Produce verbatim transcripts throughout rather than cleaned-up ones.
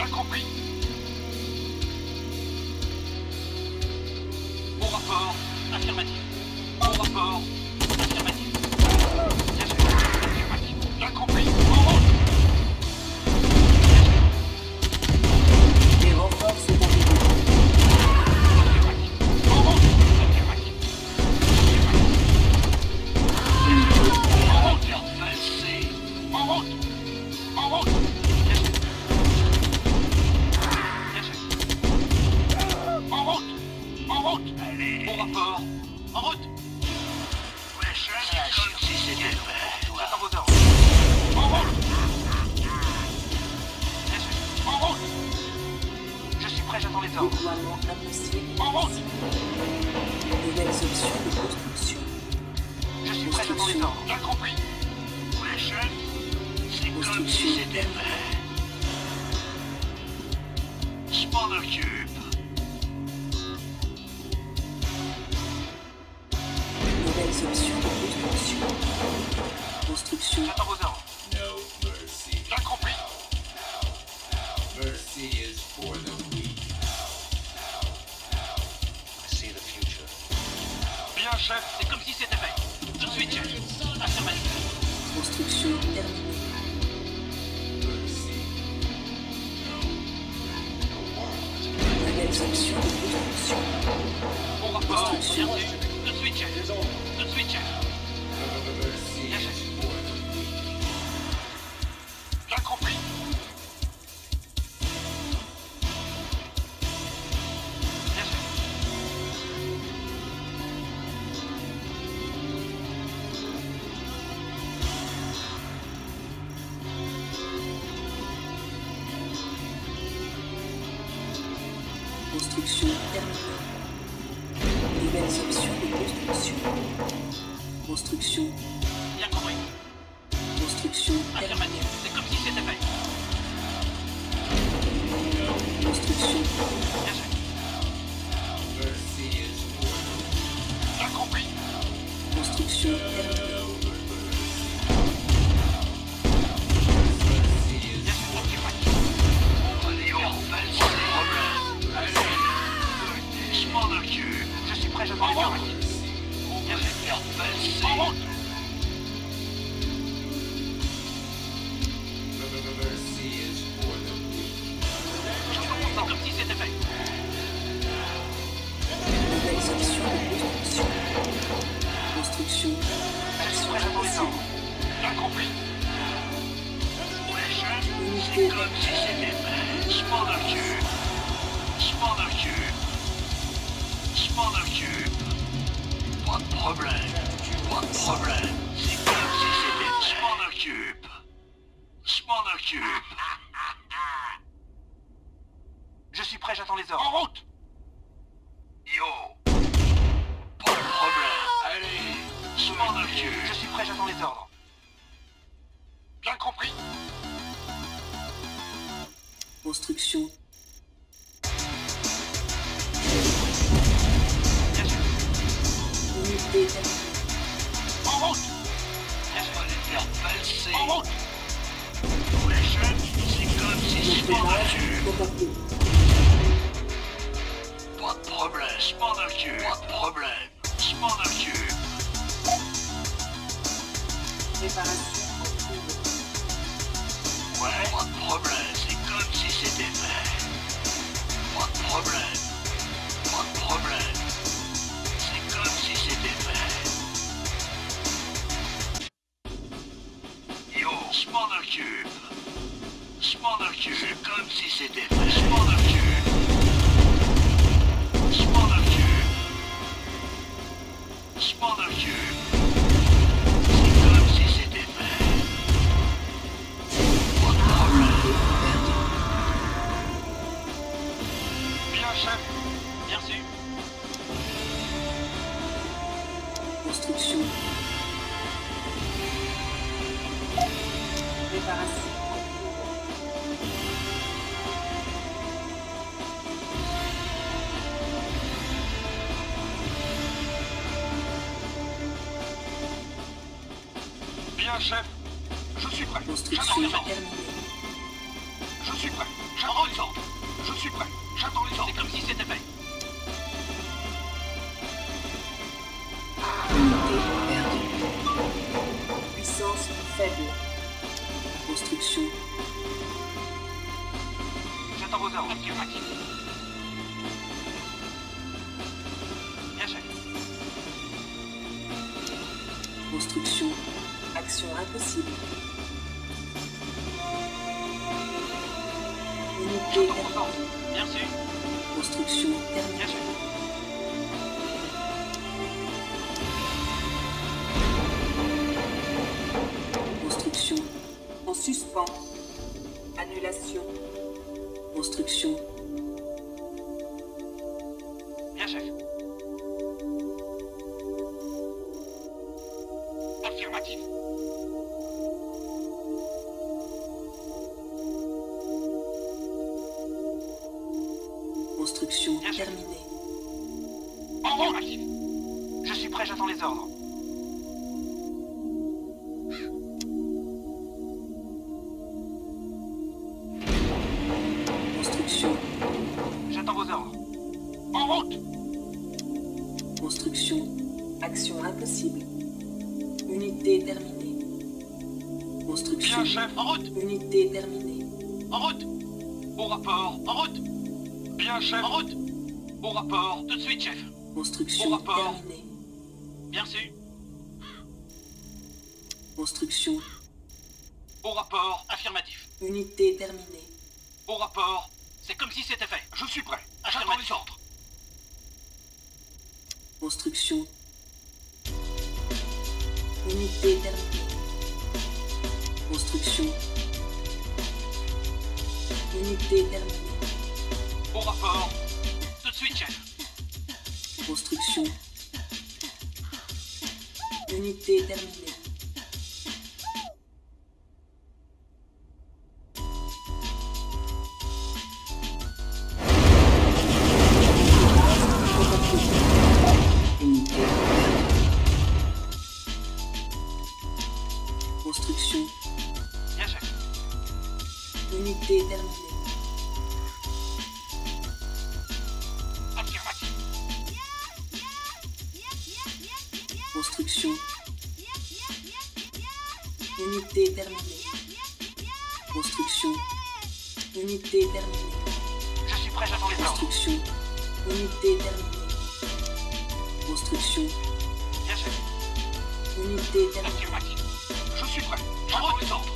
Bien compris. Bon rapport. Affirmatif. Bon rapport. Affirmatif. Bien sûr. Affirmatif. Bien compris. En route. Les renforts sont arrivés. Affirmatif. En route. Affirmatif. En route. Falsé. En route. En route. Bien sûr. Bien sûr. En route. En route. Allez. Bon rapport. En route. Ouais, je suis comme si c'était fait. J'attends vos ordres. En route. Bien sûr. En route. Je suis prêt, j'attends les ordres. Déploiement impossible. En route. Nouvelles options de construction. Je suis prêt, j'attends les ordres. Bien compris. Ouais, chef. C'est comme si c'était fait. Je m'en occupe. Nouvelles options de construction. Construction. J'attends vos ordres. No mercy. Bien compris. Mercy is for the weak. I see the future. Bien, chef. C'est comme si c'était fait. Tout de suite, chef. Affirmatif. Construction terminée. Mercy. Nouvelles options de construction. Bon rapport. Bien Construction. sûr. Tout de suite, chef. Tout de suite, chef. Mercy Yes, is sir. for the weak. Bien compris. Bien sûr. Construction terminée. Nouvelles options de construction. Construction. Bien compris. Construction terminée. Affirmatif. C'est comme si c'était fait. Construction. Bien sûr. Mercy is for the weak. Bien compris. Construction terminée. Mercy is Bien sûr. Affirmatif. Allez, on fait le problème. Allez. Je m'en occupe. Je suis prêt, j'attends les ordres. Bien sûr. En route. mercy is for the weak. C'est comme si c'était fait. Nouvelles options de construction. Construction. Je suis prêt, j'attends les ordres. Bien compris. Ouais, chef. C'est Unité. comme si c'était fait. Je m'en occupe. Je m'en occupe. Je m'en occupe. Pas de problème. Pas de problème. C'est comme si c'était fait. Je m'en occupe. Je m'en occupe. Je suis prêt, j'attends les ordres. En route. Yo. Pas de problème. Allez. Je m'en occupe. Je suis prêt, j'attends les ordres. Bien compris. Construction. Bien sûr. Unité terminée. En route. Bien sûr. On va les faire valser. En route. Ouais, chef. C'est comme si je m'en occupe. Contacté. Pas de problème. Je m'en occupe. Pas de problème. Je m'en occupe. Préparation en cours. Ouais. Pas de problème. C'est comme si c'était fait. Pas de problème. Pas de problème. C'est comme si c'était fait. Yo, je m'en occupe. Je m'en occupe. C'est comme si c'était fait. Je m'en occupe. Je m'en occupe. Je m'en occupe. C'est comme si c'était fait. Pas de problème. Bien, chef. Bien sûr. Construction. Préparation en cours. Bien, chef. Je suis prêt. Construction J'attends les ordres. terminée. Je suis prêt. J'attends les ordres. Je suis prêt. J'attends les ordres. C'est comme si c'était fait. Unité perdue. Puissance faible. Construction. J'attends vos ordres. Affirmatif. Bien, chef. Construction. Action impossible. Unité J'attends vos ordres. Bien sûr. Construction terminée. Bien, chef. Construction en suspens. Annulation. Construction. Bien, chef. Affirmatif. Construction Bien sûr. terminée. Affirmatif. Je suis prêt, j'attends les ordres. Construction. J'attends vos ordres. En route. Construction. Action impossible. Unité terminée. Construction. Bien, chef. En route. Unité terminée. En route. Au rapport. En route. Bien, chef. En route. Au rapport. Tout de suite, chef. Construction Au rapport. terminée. Bien sûr. Construction. Au rapport. Affirmatif. Unité terminée. Au rapport. C'est comme si c'était fait. Je suis prêt. J'attends les ordres. Construction. Unité terminée. Construction. Unité terminée. Au rapport. Tout de suite, chef. Construction. Unité terminée. Unité perdue. Construction. Bien, chef. Unité terminée. Affirmatif. Construction. Unité terminée. Construction. Unité terminée. Je suis prêt, j'attends les ordres. Construction. Unité terminée. Construction. Bien, chef. Unité terminée. Affirmatif. Je suis prêt. J'attends les ordres.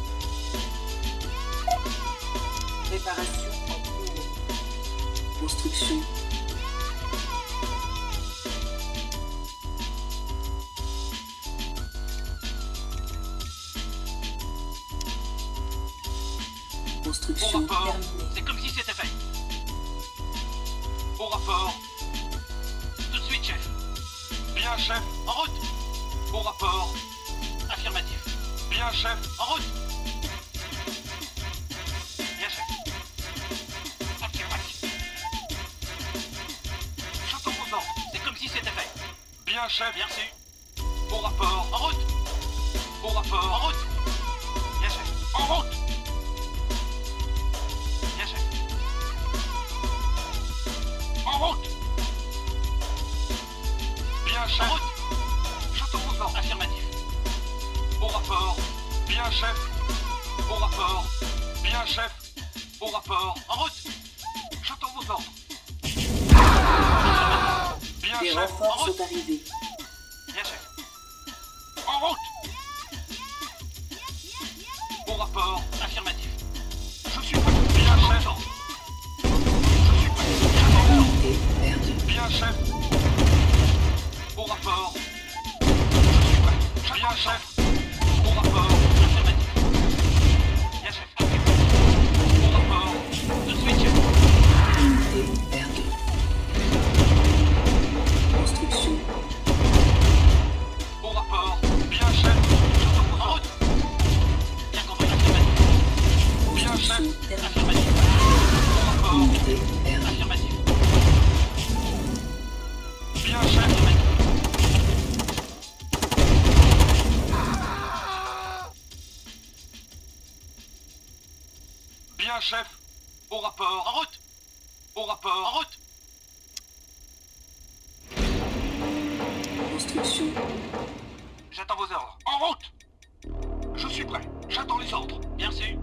Réparation en cours. Construction. Au Construction rapport. terminée. C'est comme si c'était fait. Au rapport. Tout de suite, chef. Bien, chef. En route. Au rapport. Affirmatif. Bien, chef. En route. Bien, chef. Affirmatif. J'entends vos ordres. C'est comme si c'était fait. Bien, chef. Bien sûr. Au rapport. En route. Au rapport. En route. Bien, chef. En route. Bien, chef. En route. Bien, chef. En route. J'entends vos ordres. Affirmatif. Au rapport. Bien, chef. Au rapport. Bien, chef. Au rapport. En route. J'entends vos ordres. Bien, Des chef. En renforts route. sont arrivés. Bien, chef. En route. Au rapport. Affirmatif. Je suis prêt. Bien, chef. Je suis prêt. Bien, Unité perdue. Bien, chef. Au rapport. Je suis prêt. Bien, chef. Au rapport. Affirmatif. Bien, chef. Au rapport. Tout de suite, chef. Unité perdue. Construction. Au rapport. Bien, chef. J'entends vos ordres. Bien compris. Affirmatif. Bien, chef. Construction terminée. Affirmatif. Au rapport. Unité perdue. Affirmatif. Bien, chef. Affirmatif. Bien, chef. Au rapport. En route. Au rapport. En route. Construction. J'attends vos ordres. En route. Je suis prêt. J'attends les ordres. Bien sûr.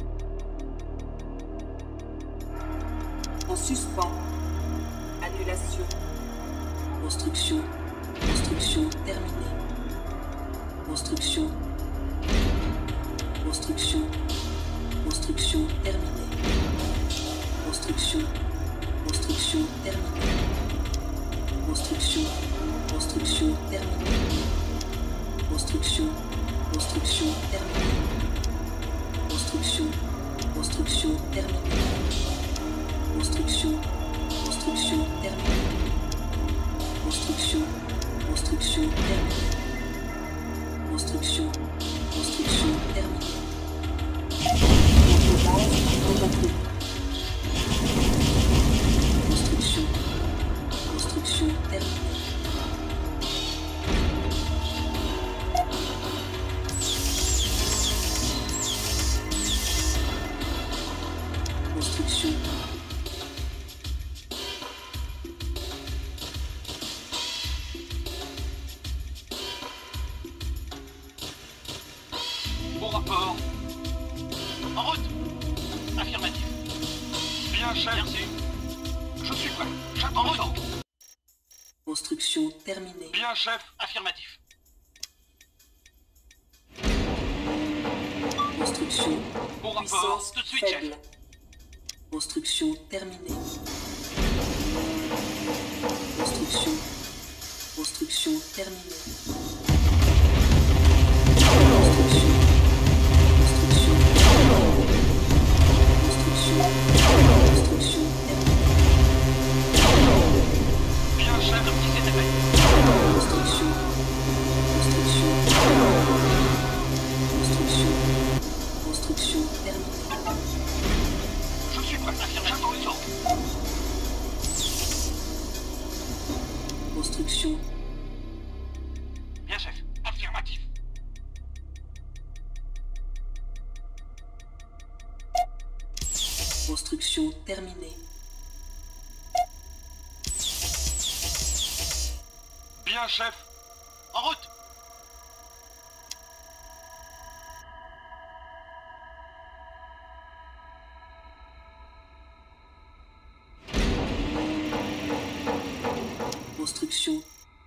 En suspens. Annulation. Construction. Construction terminée. Construction. Construction. Construction terminée. Construction. Construction terminée. Construction. Construction terminée. Construction. Construction terminée. Construction. Construction terminée. Construction. Construction terminée. Construction. Construction terminée. Construction. Construction terminée. Construction. Construction terminée. Construction. Au rapport. En route. Affirmatif. Bien, chef. Merci. Je suis prêt. J'attends vos ordres. Construction terminée. Bien, chef. Affirmatif. Construction. Au rapport. Puissance Tout de suite, chef. faible. Construction terminée. Construction. Construction terminée. Construction. Construction. Construction. Construction terminée. Bien, chef. Comme si c'était fait. Construction. Construction. Construction. Construction terminée. Je suis prêt. Affirmatif. J'attends les ordres. Construction. Bien, chef. Affirmatif. Construction terminée. Bien, chef. En route. Construction.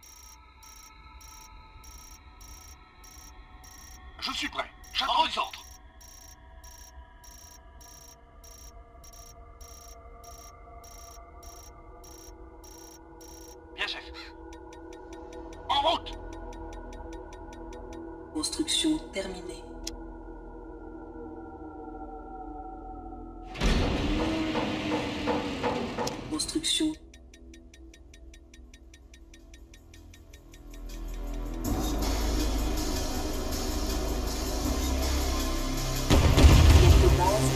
Je suis prêt. J'attends les ordres. Bien, chef. En route. Construction terminée. Construction. Quelques bases.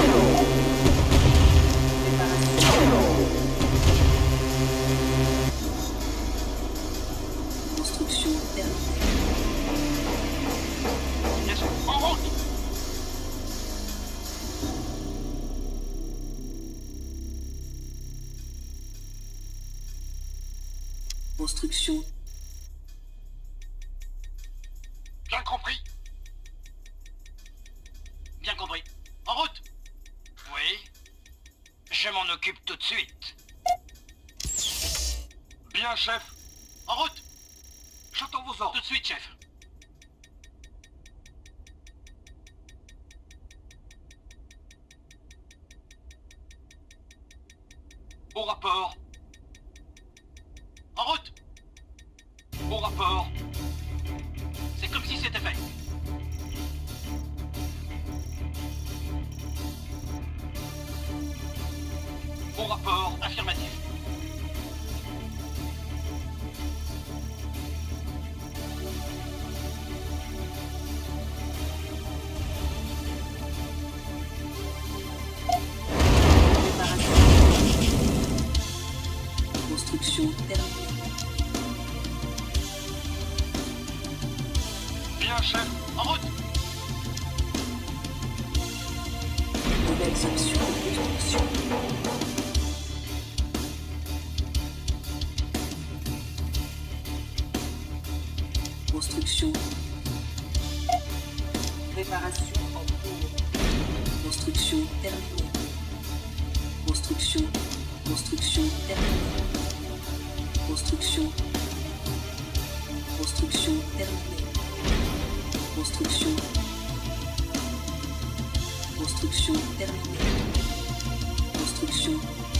Préparation. Construction terminée. Bien, chef. En route. Construction. Bien compris. Bien compris. En route. Oui. Je m'en occupe tout de suite. Bien, chef. En route. J'attends vos ordres. Tout de suite, chef. Au rapport. En route. Au rapport. C'est comme si c'était fait. Au rapport. Affirmatif. Construction terminée. Bien, chef. En route. Nouvelle Exception de construction. Construction. Réparation en cours. Construction terminée. Construction. Construction terminée. Construction. Construction terminée. Construction. Construction terminée. Construction.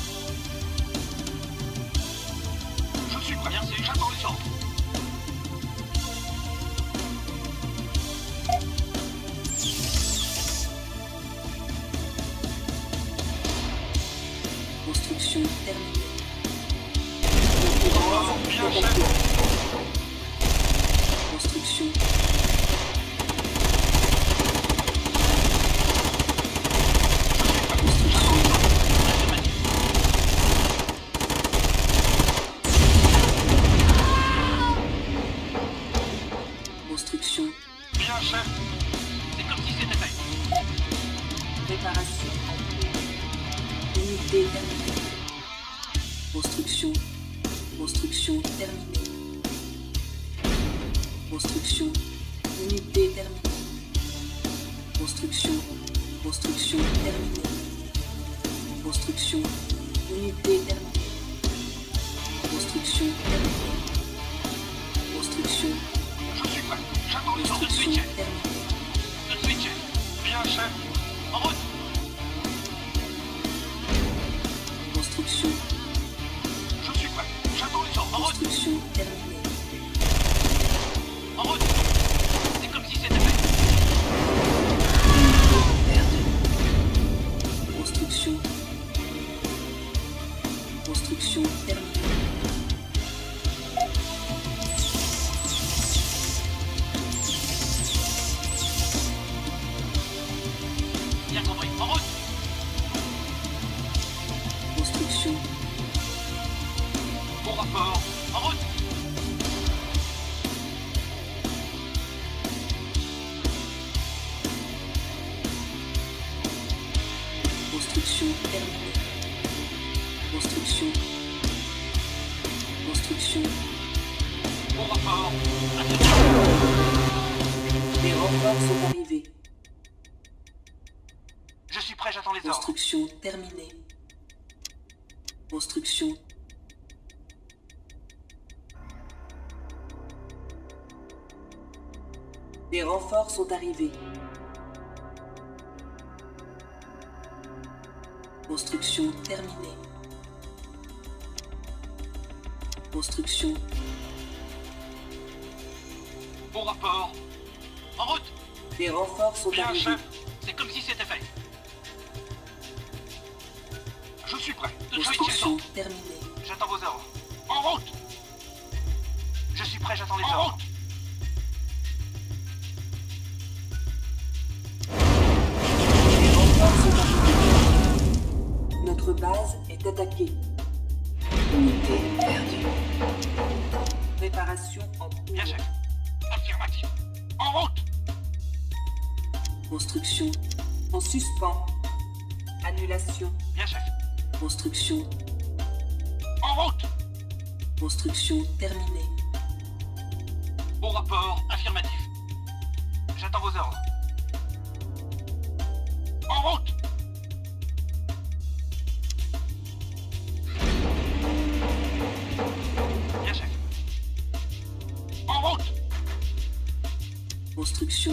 Je suis prêt, merci, j'attends les ordres. Construction terminée. Oh, bien, chef. Construction. Construction. Bien, chef. C'est comme si c'était fait. Réparation en cours. Unité terminée. Construction. Construction terminée. Construction. Unité terminée. Construction. Construction terminée. Construction. Unité terminée. Construction terminée. Construction. Je suis prêt. J'attends les ordres de Construction suite, chef. terminée. De suite, chef. Bien, chef. En route. Construction. Je suis prêt. J'attends les ordres. En route. Construction terminée. En route. C'est comme si c'était fait. Construction. Construction terminée. Bien compris. En route. Construction. Bon rapport. En route. Construction terminée. Construction. Construction. Bon rapport. Les renforts sont arrivés. Je suis prêt, j'attends les ordres. Construction terminée. Construction. Les renforts sont arrivés. Construction terminée. Construction. Bon rapport. En route. Les renforts sont Bien, arrivés. chef. C'est comme si c'était fait. Je suis prêt. De suite, Construction chef. terminée. J'attends vos ordres. En route. Je suis prêt, j'attends les En ordres. Les renforts sont arrivés. Notre base est attaquée. Unité perdue. Réparation en cours. Bien, chef. Affirmatif. En route. Construction. En suspens. Annulation. Bien, chef. Construction. En route. Construction terminée. Bon rapport. Affirmatif. J'attends vos ordres. En route. Bien, chef. En route. Construction.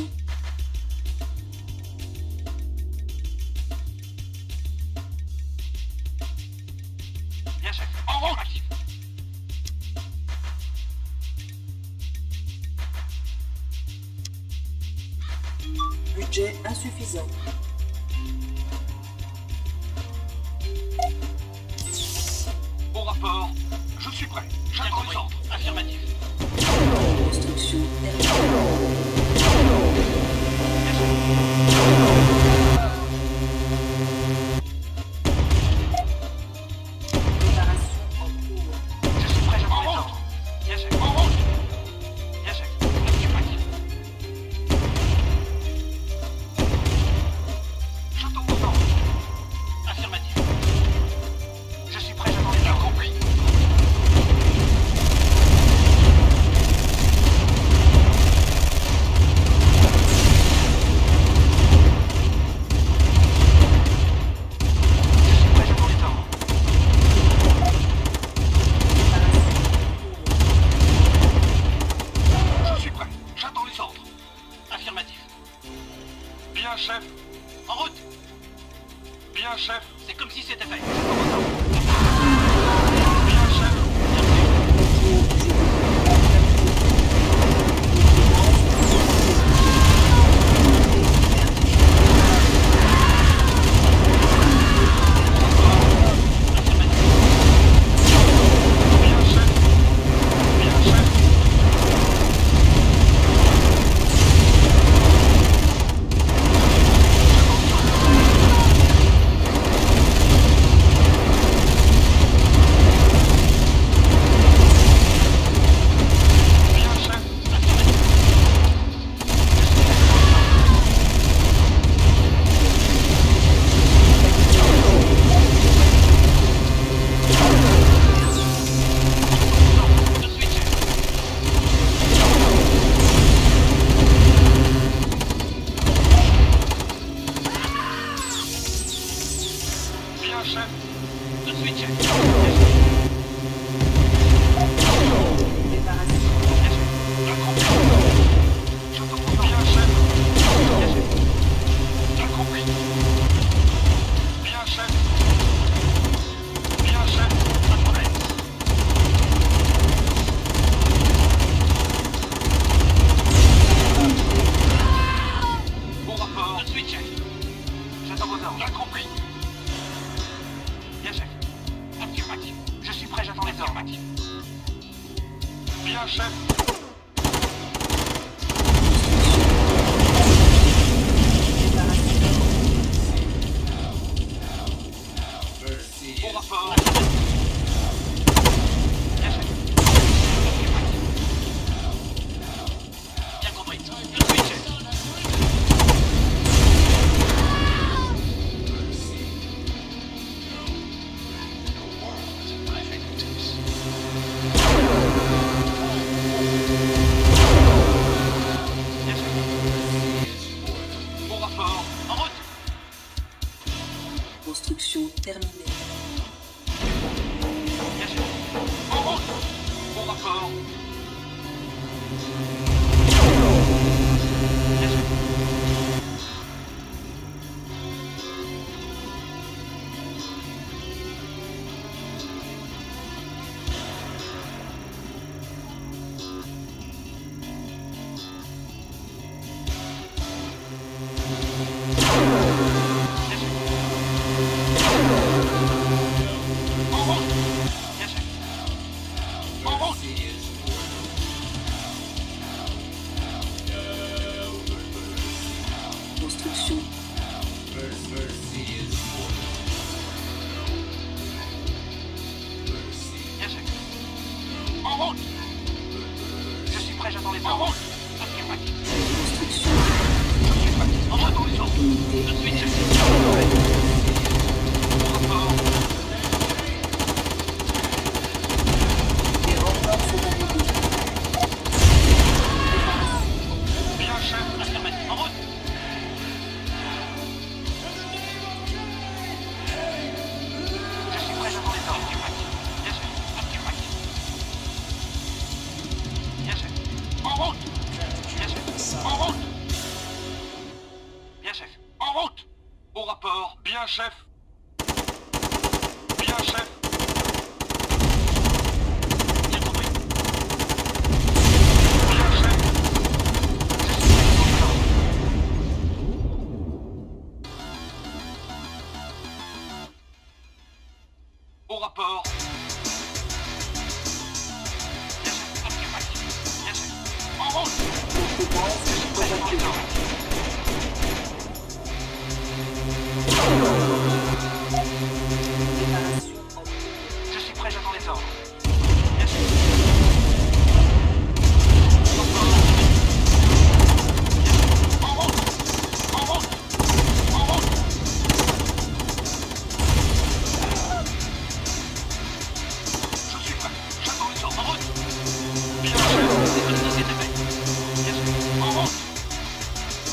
Bien, chef. En route. Actif. Budget insuffisant. Bon rapport. Je suis prêt. J'attends les ordres. Affirmatif. Construction terminée. Bien, chef. Réparation en cours. Je suis prêt, j'attends les ordres. Bien, chef. En route. Bien, chef. Affirmatif. J'attends vos ordres. Bien, chef. En route. Bien, chef. C'est comme si c'était fait. Bien, chef. Bien, chef. Bon rapport. Bien, chef. Bien compris. Je suis chef. Construction terminée. Bien sûr. En route. Bon rapport. Bien sûr. Construction. Bien sûr. En route. Je suis prêt, j'attends les ordres. En route. Construction. En route, on les ordres. Unité De suite, chef. perdue. Bon rapport. Les renforts sont arrivés. Bien, chef. Affirmatif. En route. Je suis prêt, j'attends les ordres. Bien, chef. Affirmatif. Bien, chef. En route. Bien, chef. En route. Bien, chef. En route. Au rapport. Bien, chef. Bien, chef. Bien compris. Bien, chef. Au rapport. Bien, chef. Affirmatif. Bien, chef. En route. Compétence évacuée. Préparation en cours. Je suis prêt, j'attends les ordres. Bien sûr. En route. En route. En route. Je suis prêt, j'attends les ordres. En route. Bien sûr. C'est comme si c'était fait. Bien sûr. En route.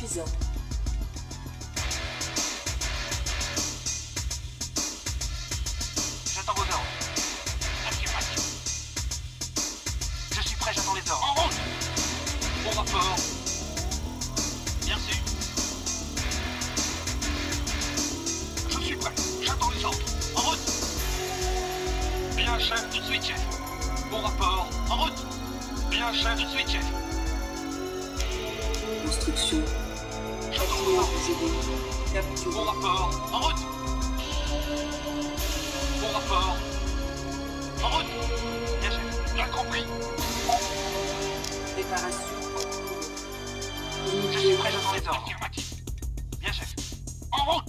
insuffisant. J'attends vos ordres. Affirmatif. Je suis prêt, j'attends les ordres. En route. Bon rapport. Bien sûr. Je suis prêt, j'attends les ordres. En route. Bien, chef, tout de suite, chef. Bon rapport. En route. Bien, chef, tout de suite, chef. Construction. J'attends vos Bâtiment ordres. possédé. Capturé. Bon rapport. En route. Bon rapport. En route. Bien, chef. Bien compris. Préparation en cours. Je Unité suis prêt, j'attends les ordres. renforcée. Affirmatif. Bien, chef. En route.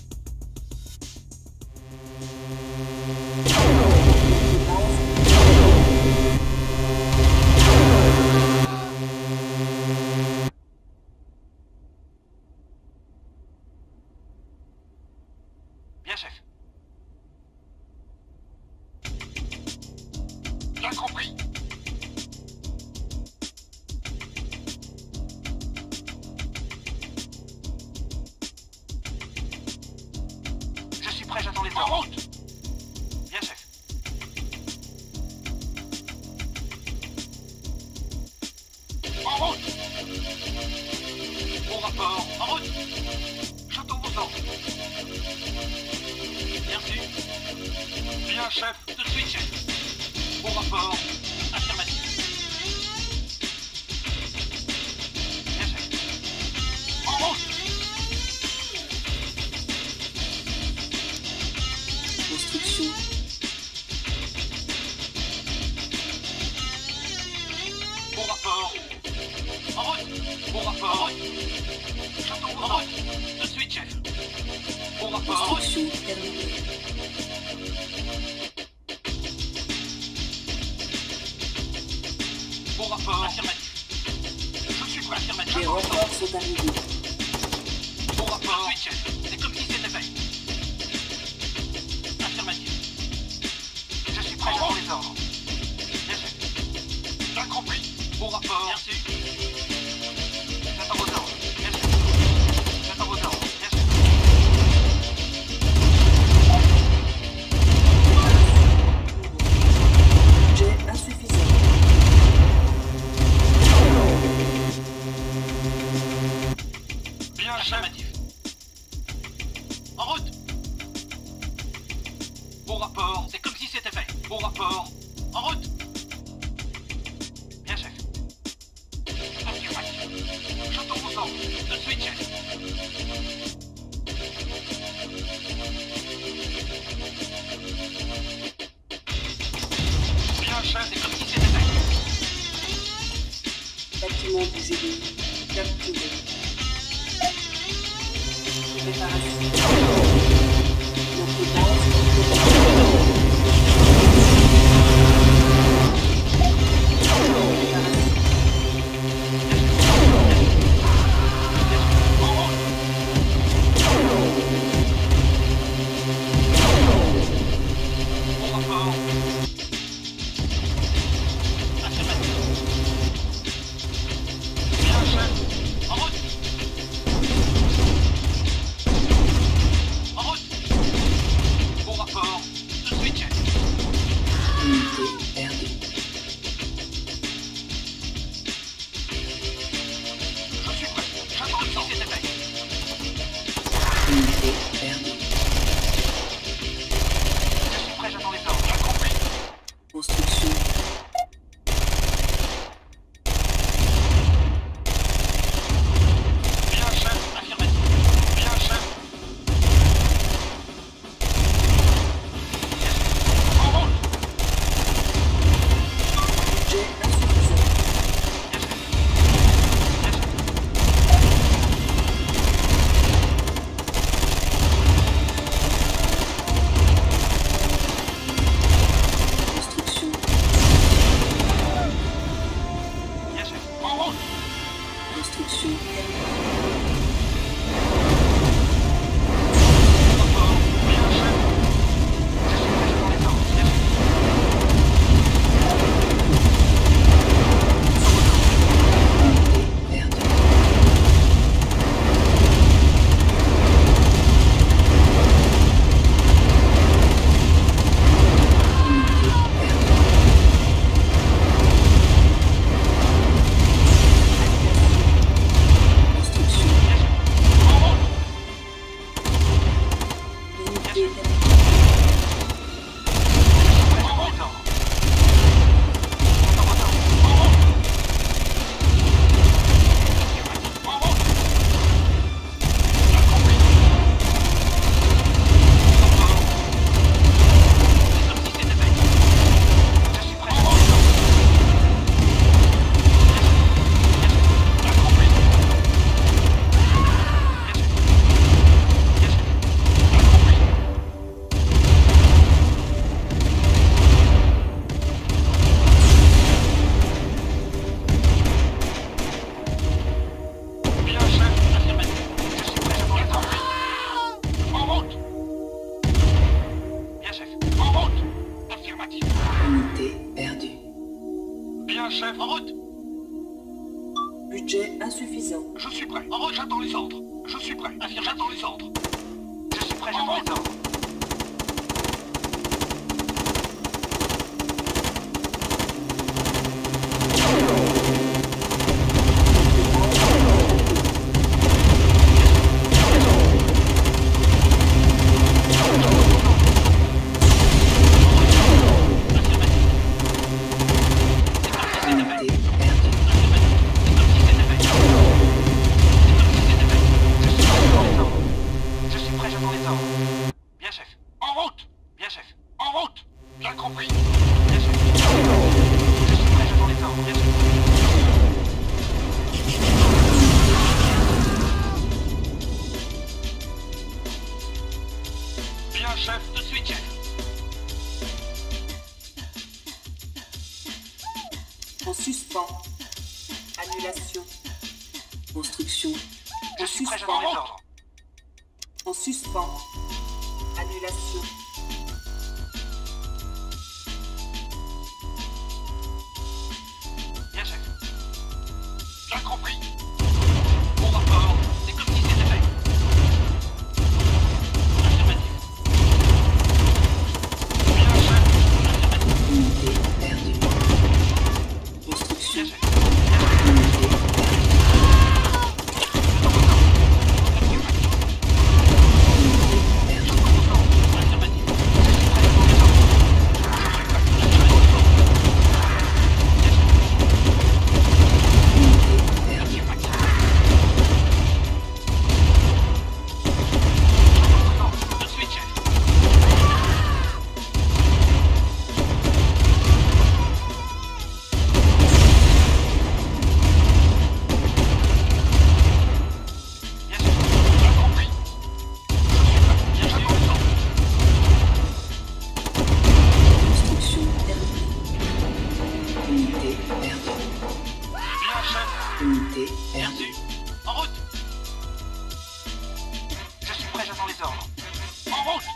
Bien, chef. Bien compris. Je suis prêt, j'attends les ordres. En route. Bien, chef. En route. Bon rapport. En route. J'attends vos ordres. Merci. Bien, chef. Tout de suite, chef. Bon rapport. Affirmatif. Bien, chef. En route. Construction. Bon rapport. En route. Bon rapport. En route. J'attends vos ordres. Tout de suite, chef. Bon rapport. En route. Construction terminée. Bon rapport. Affirmatif. Je suis prêt. Affirmatif. Les renforts sont arrivés. Bon rapport. Tout de suite, chef. C'est comme si c'était fait. Affirmatif. Je suis prêt, j'attends les ordres. Bien, chef. Bien compris. Bon rapport. Merci. J'attends vos ordres. Bien, chef. J'attends vos ordres. Bien, chef. Budget insuffisant. Bien, affirmatif. En route. Bon rapport. C'est comme si c'était fait. Bon rapport. En route. Bien, chef. Affirmatif. J'attends vos ordres. Tout de suite, chef. Bien, chef. C'est comme si c'était fait. Bâtiment possédé. Capturé. Préparation. Notre base Bon rapport. Affirmatif. Bien, chef. En route. suis prêt. Affirme, j'attends les ordres. Je suis prêt, j'attends les ordres. En suspens. Annulation. Construction. Je suis prêt, j'attends les ordres. En suspens. Annulation. Bien, chef. Bien compris. Bon rapport. C'est comme si c'était fait. Affirmatif. Bien, chef. Affirmatif. Unité perdue. Construction. Bien, chef. Unité Bien perdue. sûr. En route. Je suis prêt, j'attends les ordres. En route.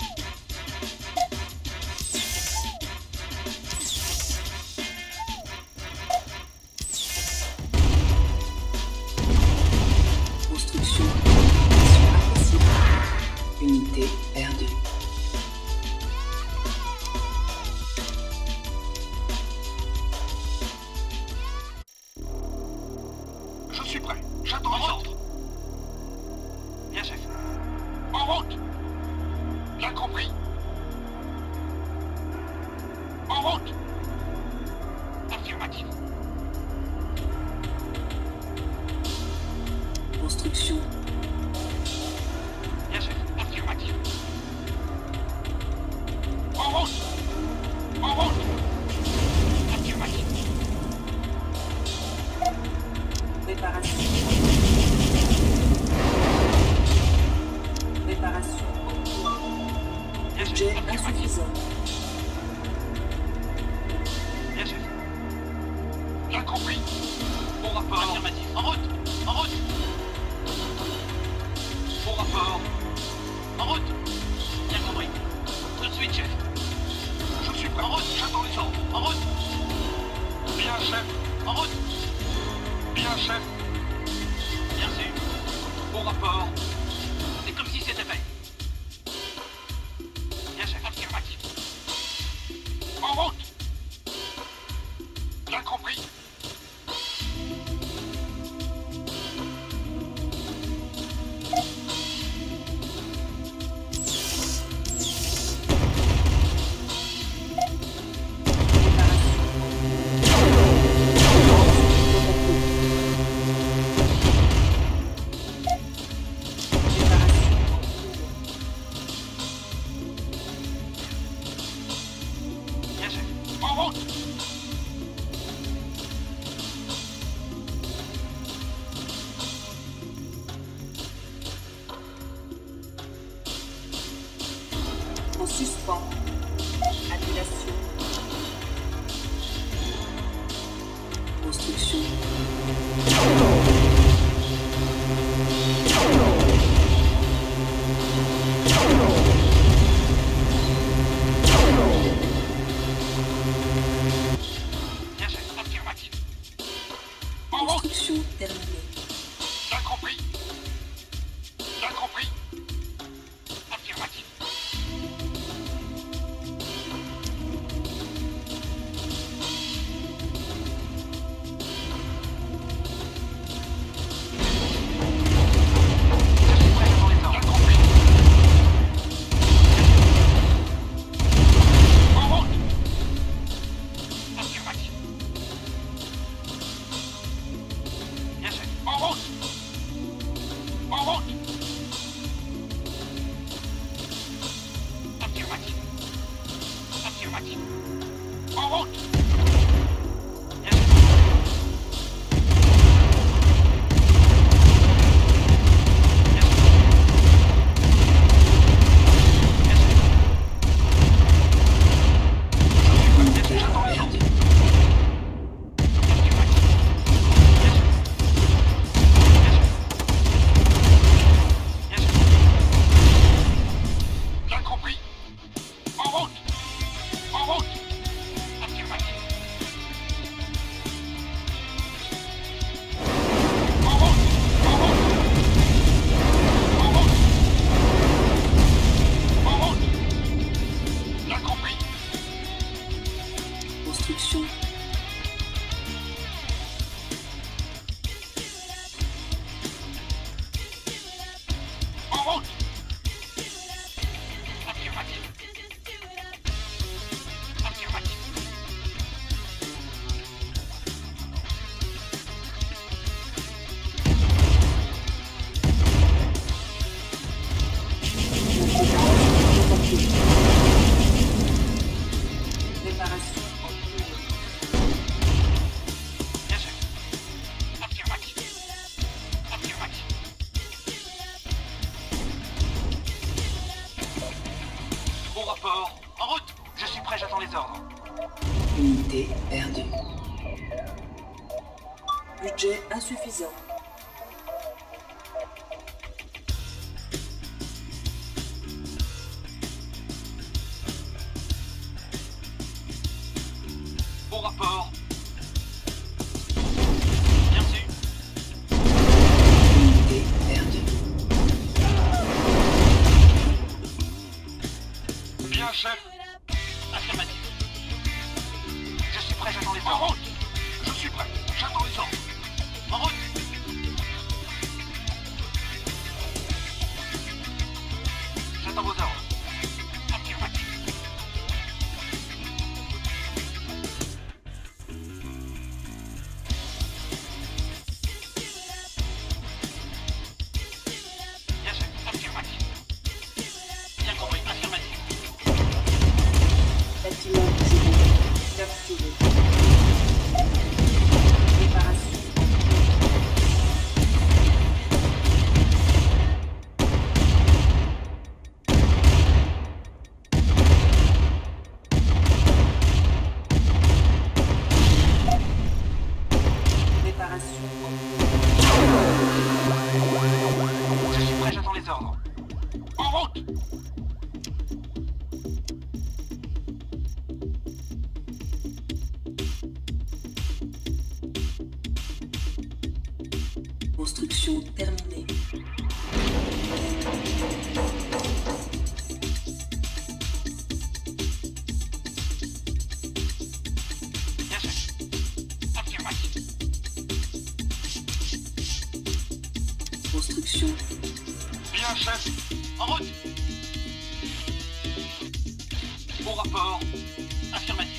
Construction. Mission impossible. Unité perdue. Je suis prêt, j'attends les ordres. Bien, chef. En route. Bien compris. En route. Affirmatif. Construction. Bien, chef. Affirmatif. En route. En route. Affirmatif. Réparation. Réparation en cours. Bien, chef. Budget Affirmatif. insuffisant. Bien, chef. Bien compris. Bon rapport. Affirmatif. En route. En route. Bon rapport. En route. Bien compris. Tout de suite, chef. Je suis prêt. En route. J'attends les ordres. En route. Bien, chef. En route. Bien, chef. Bien sûr. Bon rapport. C'est comme si c'était fait. Bien, chef. Affirmatif. En route. Bien compris. Bien, chef. En route. En suspens. Annulation. Construction. Bien, chef. Affirmatif. En route. Construction terminée. Bien compris. Bien les ordres. Unité perdue. Budget insuffisant. Au rapport. Bien reçu. Unité perdue. Bien, chef. Affirmatif. Je suis prêt, j'attends les ordres. En route. Je suis prêt, j'attends les ordres. En route. J'attends vos ordres. Affirmatif. Bien, chef. Affirmatif. Bien compris. Affirmatif. Bâtiment zéro. Capturé. Réparation. Réparation. Je suis prêt, j'attends les ordres. En route. Construction terminée. Bien, chef. Affirmatif. Construction. Bien, chef. En route. Au rapport. Affirmatif.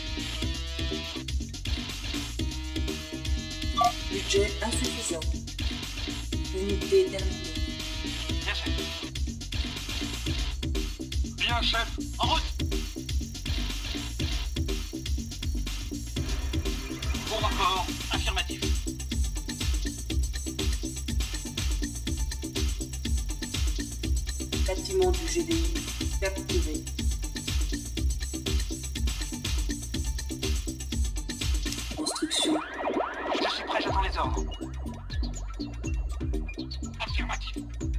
Budget insuffisant. Unité terminée. Bien, chef. Bien, chef. En route. Au rapport. Affirmatif. Bâtiment du G D I capturé. Construction. Je suis prêt, j'attends les ordres. Affirmatif.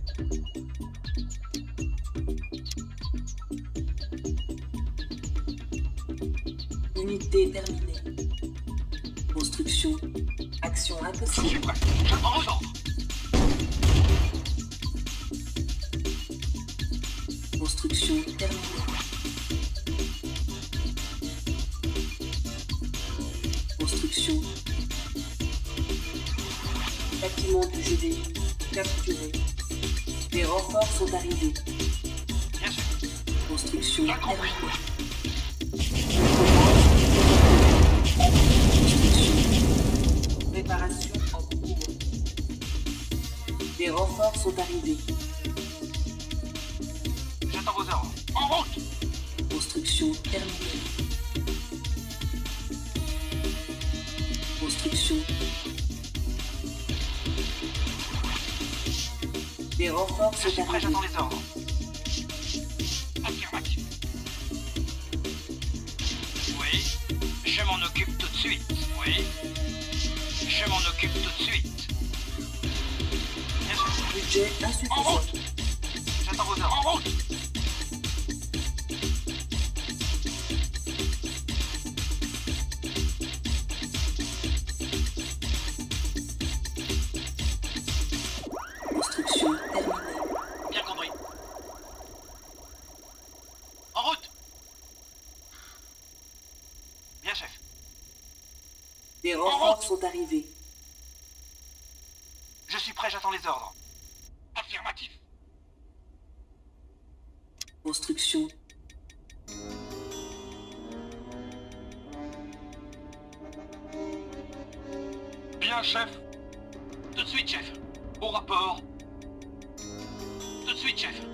Unité terminée. Construction. Action Je impossible. suis prêt. J'attends vos ordres. Construction terminée. Construction. Bâtiment du G D I capturé. Les renforts sont arrivés. Bien, chef. Construction Bien compris. terminée. Construction. Réparation en cours. Les renforts sont arrivés. J'attends vos ordres. En route. Construction terminée. Construction. Les renforts Je sont suis prêt, arrivés. j'attends les ordres. Affirmatif. Oui. Je m'en occupe tout de suite. Oui. Je m'en occupe tout de suite. Bien, chef. Budget En insuffisant. route. J'attends vos ordres. En route. Construction terminée. Bien compris. En route. Bien, chef. Les renforts sont arrivés. Je suis prêt, j'attends les ordres. Affirmatif. Construction. Bien, chef. Tout de suite, chef. Au rapport. Tout de suite, chef.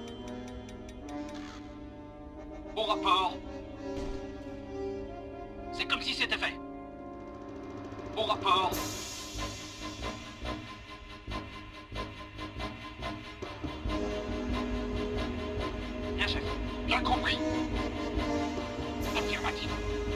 Au rapport. C'est comme si c'était fait. Au rapport. Bien, chef. Bien compris. Affirmatif.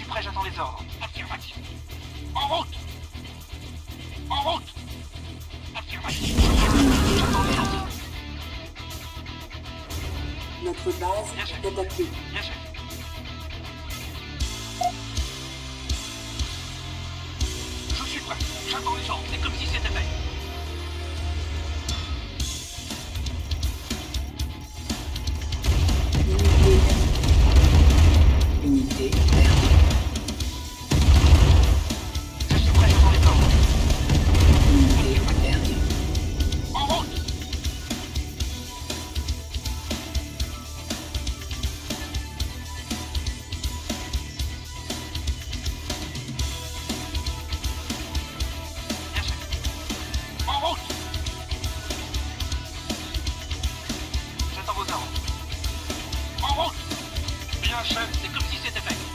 suis prêt, j'attends les ordres. Affirmatif. En route. En route. Affirmatif. J'attends les ordres. Notre base Bien sûr. est attaquée. Bien chef. Je suis prêt, j'attends les ordres. C'est comme si c'était fait. Unité. Unité perdue. Je suis prêt, j'attends les ordres. Unité perdue. En route. Bien chef. En route. J'attends vos ordres. En route. Bien chef, c'est comme si c'était fait.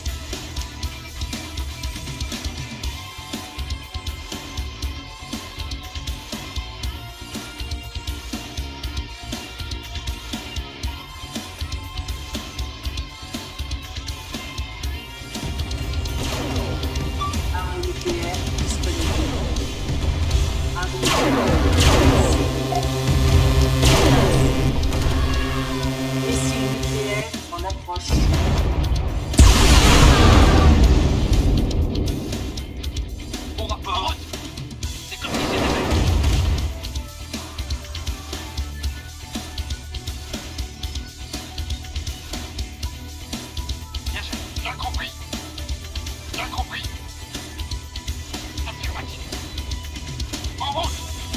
Arme nucléaire disponible. Arme nucléaire. Missile nucléaire en approche. Bon rapport. C'est comme si c'était fait. Bien chef, bien compris. Bien compris. Affirmatif. En route.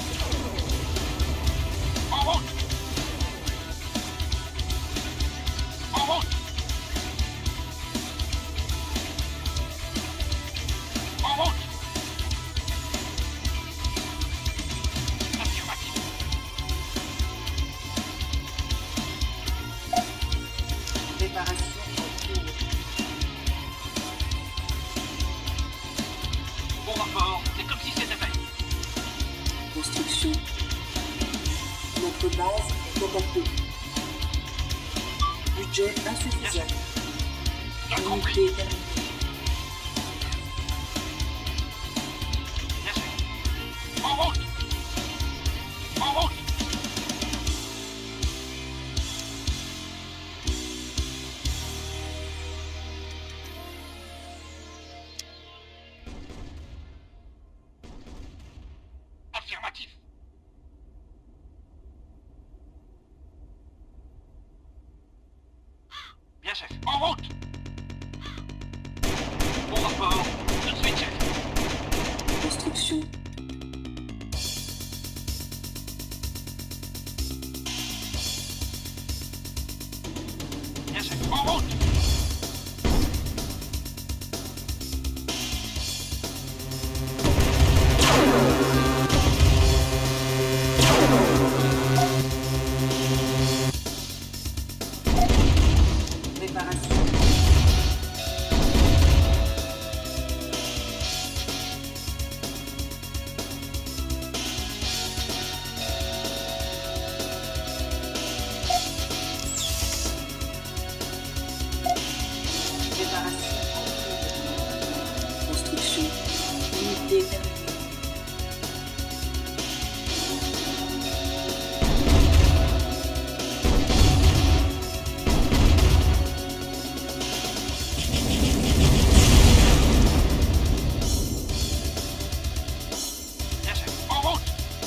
En route. En route. En route. Affirmatif. Préparation en cours. Bon rapport, c'est comme si c'était fait. Construction. Notre base est attaquée. Budget insuffisant. Bien compris. Unité terminée. Bien chef. En route. En route. Affirmatif. Bien chef. En route. Bon rapport. Tout de suite chef. Construction. Bien chef. En route. Préparation. Préparation en cours. Construction. Unité terminée. Bien chef. En route.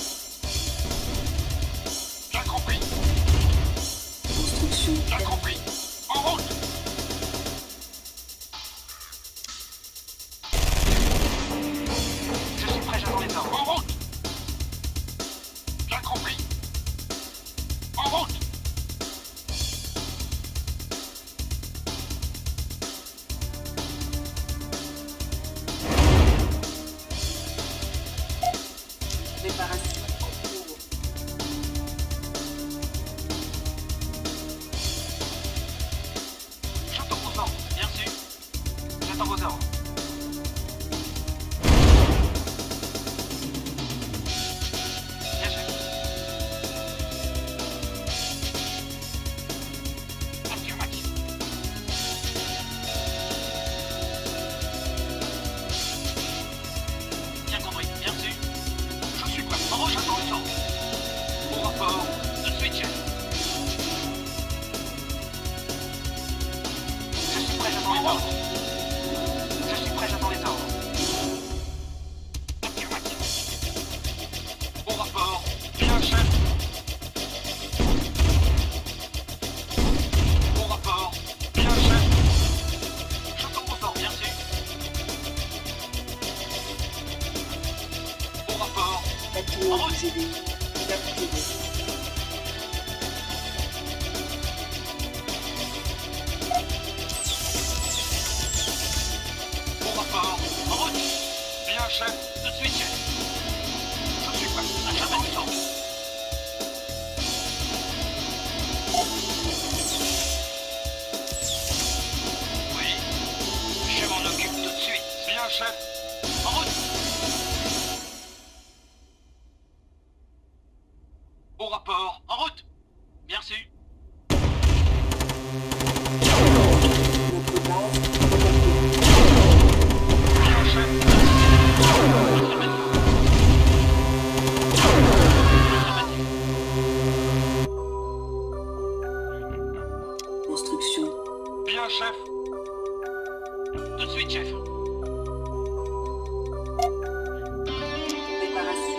Bien compris. Construction Bien terminée. compris. En route. Je suis prêt, j'attends les ordres. En route. Bien compris. En route. Préparation en cours. J'attends vos ordres. Bien sûr. J'attends vos ordres. Bien chef. Affirmatif. rapport. Tout de suite, chef. Je suis prêt, j'attends les ordres. Je suis prêt, j'attends les ordres. Affirmatif. Au rapport. Bien, chef. Au rapport. Bien, chef. J'attends vos ordres, bien sûr. Au rapport. Bâtiment du G D. Capturé. Au rapport. En route. Bien, chef. Tout de suite, chef. Je suis prêt. J'attends les ordres. Oui. Je m'en occupe tout de suite. Bien, chef. En route. Au rapport. En route. Bien sûr. Notre base attaquée. Bien, chef. Affirmatif. Affirmatif. Construction. Bien, chef. Tout de suite, chef. Préparation.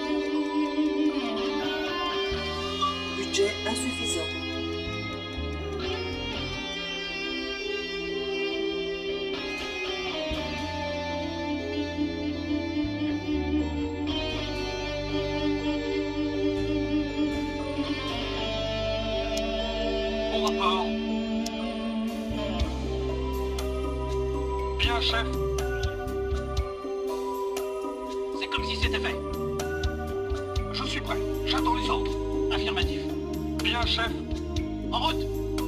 Budget insuffisant. Au rapport. Bien, chef. C'est comme si c'était fait. Je suis prêt. J'attends les ordres. Affirmatif. Bien, chef. En route.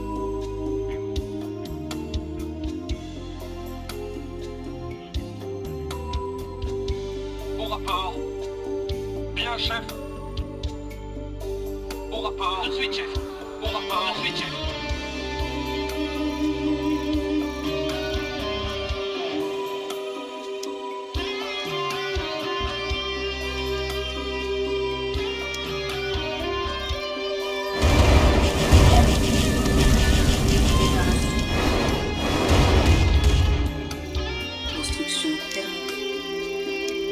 Au rapport. Bien, chef. Au rapport. Tout de suite, chef. Au rapport. Tout de suite, chef. Construction terminée.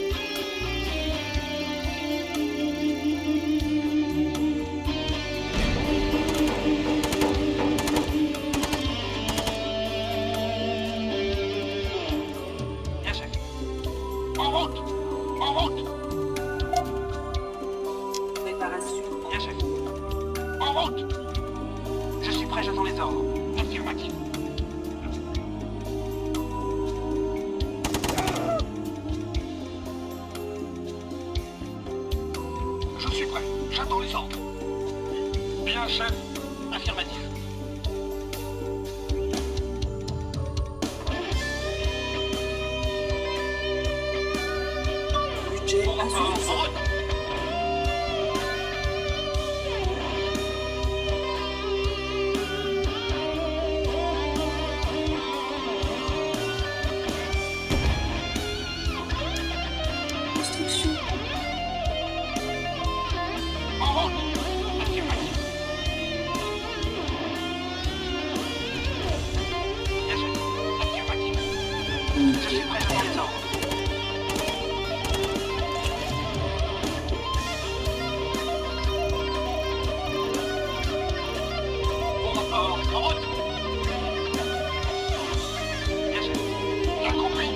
Bien, chef. En route. En route. Préparation. Bien, chef. En route. Je suis prêt, j'attends les ordres. Affirmatif. Je suis prêt, j'attends les ordres. Bien, chef. Affirmatif. Budget Au rapport. En insuffisant. route. Construction. En route. Affirmatif. Bien, chef. Affirmatif. Je Unité suis prêt, j'attends les ordres. Au rapport. En route. Bien, chef. Bien compris.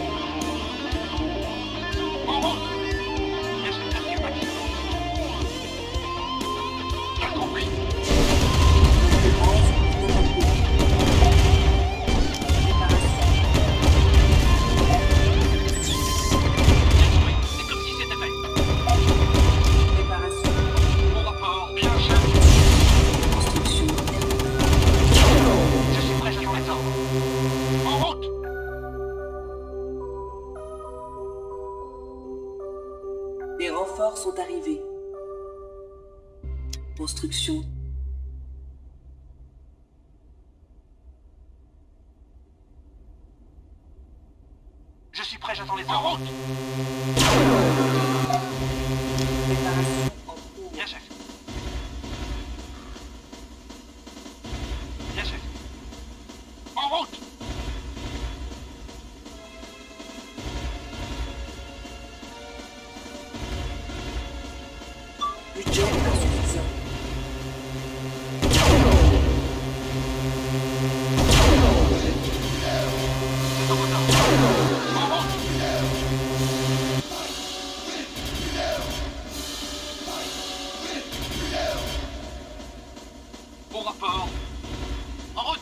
En route. Bien, chef. Affirmatif. Bien compris. de base attaquée. Préparation. Bien joué. C'est comme si c'était fait. Préparation. Au rapport. Bien, chef. Construction terminée. Je suis prêt, j'attends les ordres. En route. Des renforts sont arrivés. Construction. Je suis prêt, j'attends les ordres. En route. Préparation en cours. Bien, chef. Budget insuffisant. C'est en retard. En route. Bon rapport. En route.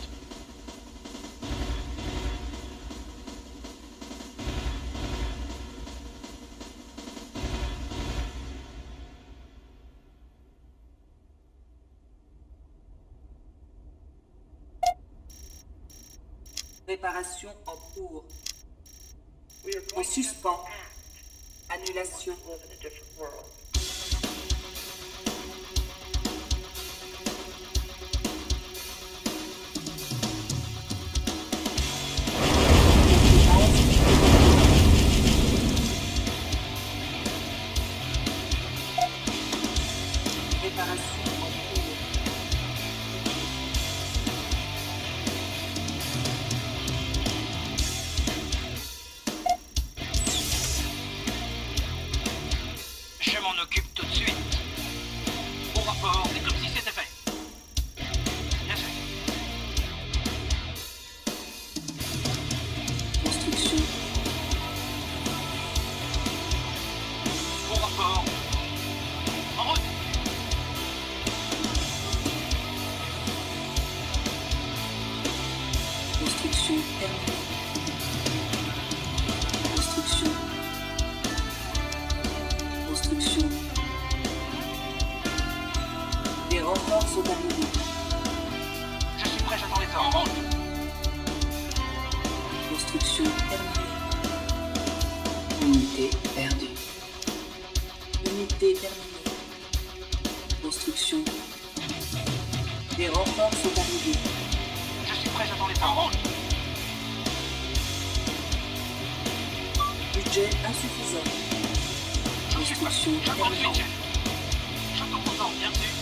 Réparation en cours. En suspens. Annulation. Réparation en cours. Je m'en occupe tout de suite. Bon rapport, c'est comme si c'était fait. Bien fait. Construction. Bon rapport. En route. Construction terminée. Construction. Construction. Les renforts sont arrivés. Je suis prêt, j'attends les ordres. En route. Construction terminée. Unité perdue. Unité terminée. Construction. Les renforts sont arrivés. Je suis prêt, j'attends les ordres. En route. Budget insuffisant. Je suis prêt. Construction J'attends le terminée. suite. J'attends vos ordres, bien sûr.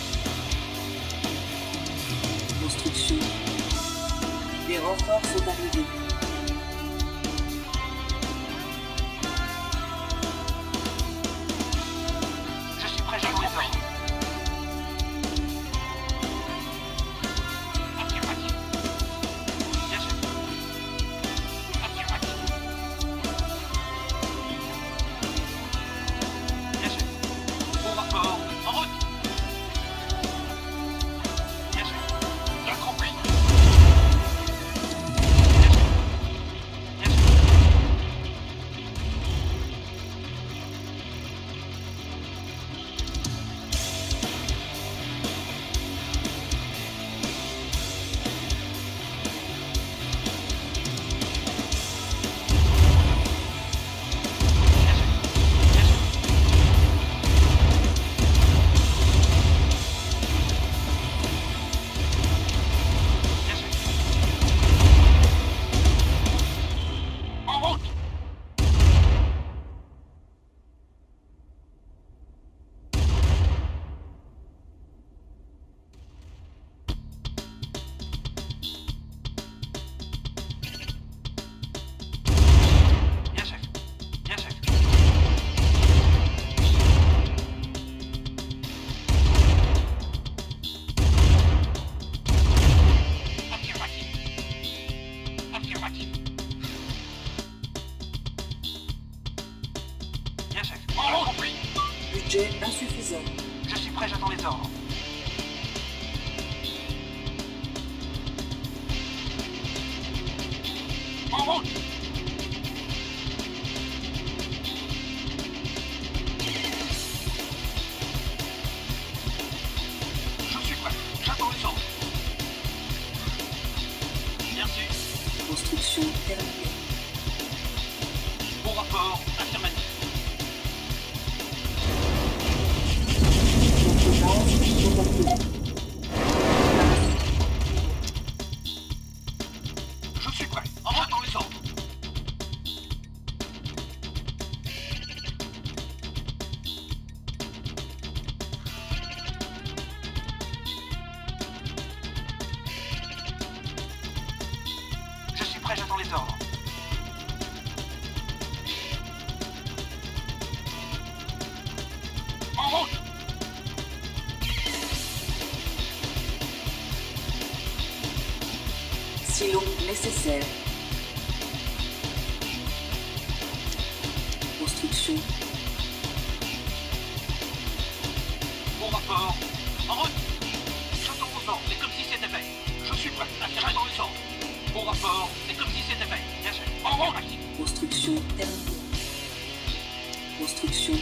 Construction. Les renforts sont arrivés. Je suis prêt, j'attends les ordres. Affirmatif. Bien sûr. Affirmatif. Bien sûr. Bon rapport. En route. Bien sûr. Bien compris. Bien sûr. Bien sûr. Bien sûr. Bien sûr. Bien sûr. En route. Bien chef. Bien chef. Affirmatif. Affirmatif. Bien chef. En route. Compris. Budget insuffisant. Je suis prêt, j'attends les ordres. En route. Je suis prêt, j'attends les ordres. Merci. Construction terminée. Bon rapport, affirmatif. Contenance contemplée. Je suis prêt, j'attends les ordres. Je suis prêt, j'attends les ordres. En route. Silo nécessaire. Construction. Bon rapport. En route. J'entends vos ordres, c'est comme si c'était fait. Je suis prêt. Attirez dans les ordres. Bon rapport, c'est comme si c'était fait. Bien sûr. En route. Construction terminée. Construction.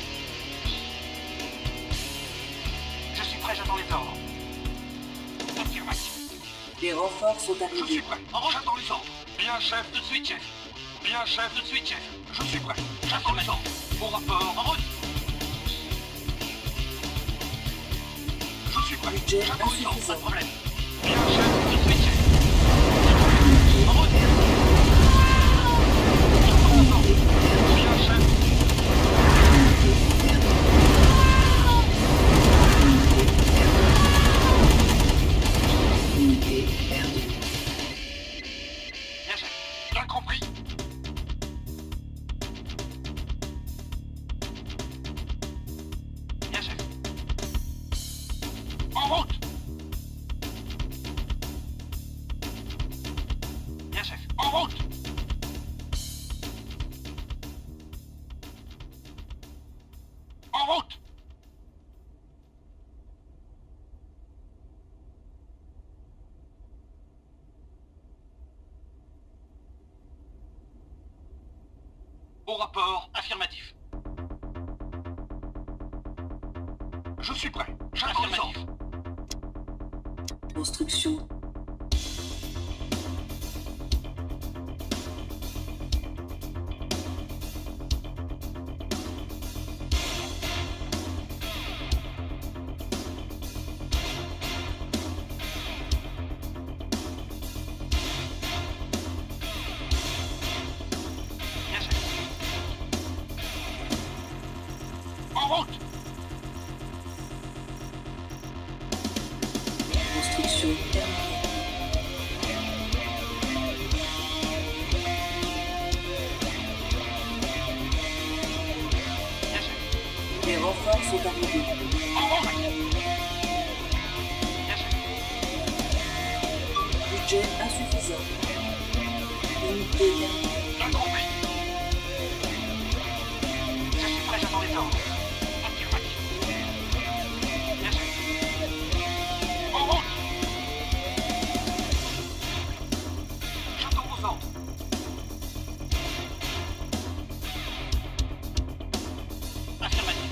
Je suis prêt, j'attends les ordres. Affirmatif. Les renforts sont Je suis arrivés. prêt. En route, j'attends les ordres. Bien, chef, tout de suite, chef. Bien, chef, tout de suite, chef. Je suis prêt. J'attends les ordres. Bon rapport. En route. Je suis prêt. Budget J'attends les ordres. Pas insuffisant. de problème. Bien, chef, tout de suite, chef. En route. J'attends les ordres. Bien, chef. Unité perdue. Bien, chef. Bien compris. Bien, chef. En route. Bien, chef. En route. En route. Au rapport, affirmatif. Je suis prêt. J'attends les ordres. Construction. Bien, chef. En route. Construction terminée. Bien, chef. Les renforts sont arrivés. En route. Bien, chef. Budget insuffisant. Unité terminée. Bien compris. Je suis prêt, j'attends les ordres. Affirmatif. Bien, chef. En route. J'attends vos ordres. Affirmatif.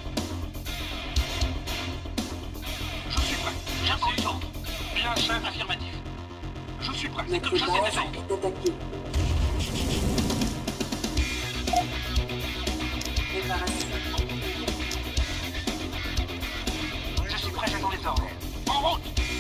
Je suis prêt. J'attends les ordres. Bien, chef. Affirmatif. Je suis prêt. C'est Notre comme ça, c'est base fait. est attaquée. Préparation. Je suis prêt, j'attends les ordres. En route.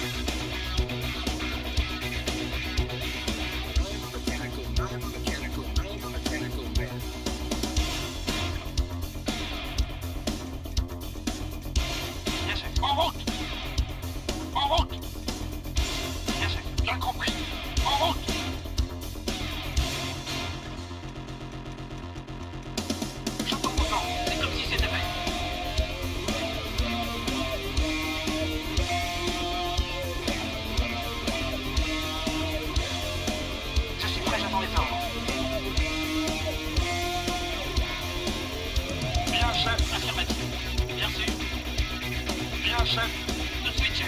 Bien, chef. En route. En route. Bien, chef. Bien compris. En route. J'entends vos ordres. C'est comme si c'était fait. Je suis prêt, j'attends les ordres. Bien, chef, affirmatif. Bien sûr. Bien, chef. Tout de suite, chef.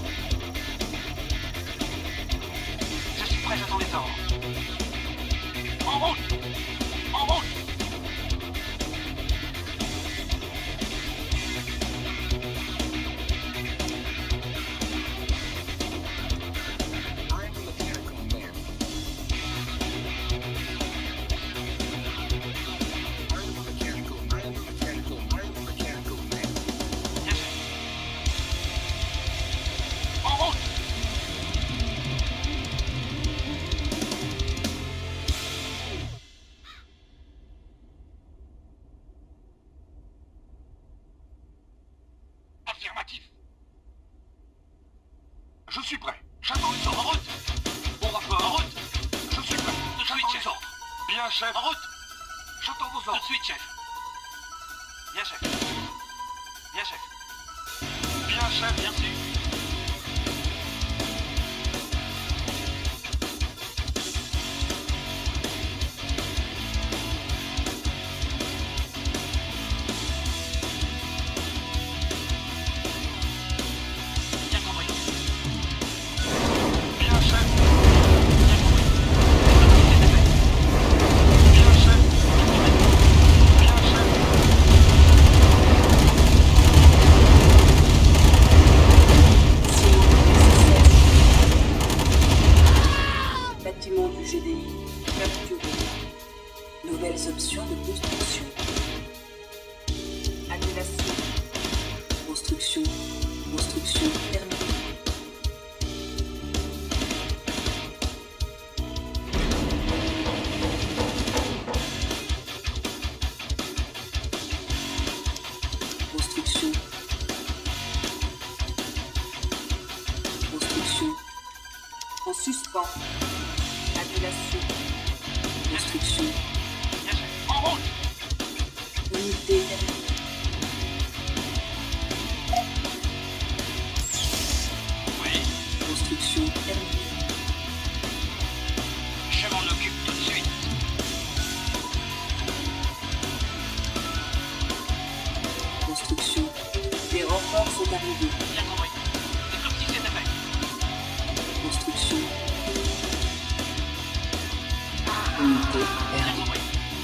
Je suis prêt, j'attends les ordres. En route. En route. Bien, chef. En route. Affirmatif. Je suis prêt. J'attends les ordres. En route. Bon rapport. En route. Je suis prêt. Tout de suite, chef. Bien, chef. En route. J'attends vos ordres. Tout de suite, chef. Bien, chef. Bien, chef. Bien, chef. Bien sûr. Nouvelles options de construction. Annulation. Construction. Construction terminée. Construction. Construction. En suspens. Annulation. Construction. Bien chef. En route. Unité terminée. Oui. Construction terminée. Je m'en occupe tout de suite. Construction. Les renforts sont arrivés. Bien compris. C'est comme si c'était fait. Construction. Unité Bien perdue. compris.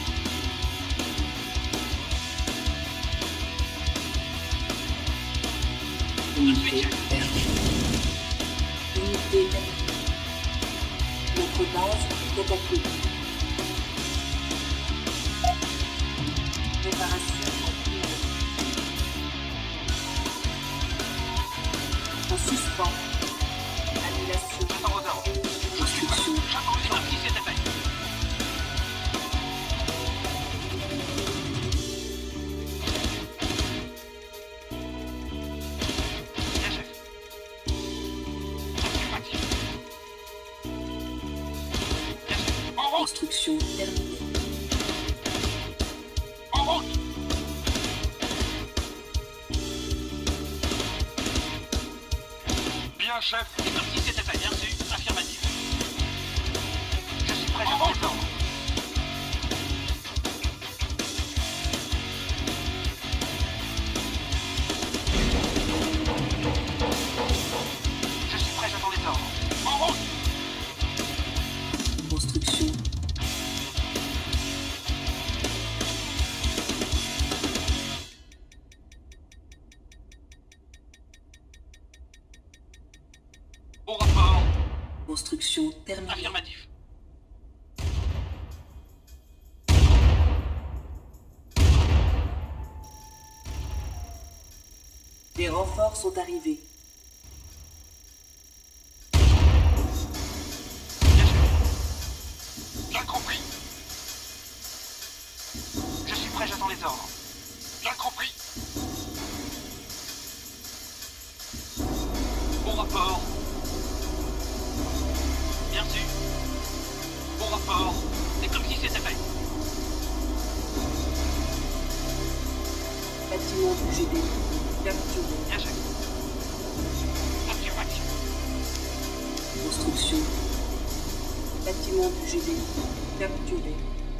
Unité perdue. Unité terminée. Notre base est attaquée. Préparation en cours. En suspens. Annulation. J'attends vos ordres. Construction. J'attends les ordres. Comme si c'était fait. Bien chef. Affirmatif. Bien chef. En route. Construction terminée. En route. Bien chef. C'est comme si c'était fait. Bien reçu. Affirmatif. Je suis prêt. J'attends les ordres. Je suis prêt. J'attends les ordres. En route. Construction. Au rapport. Construction terminée. Affirmatif. Les renforts sont arrivés. Bien sûr. Bien compris. Je suis prêt, j'attends les ordres. Bien compris. Au rapport. Bien sûr. Au rapport. C'est comme si c'était fait. Bâtiment du G D. Capturé. Bien chef. Affirmatif. Construction. Bâtiment du G D. Capturé.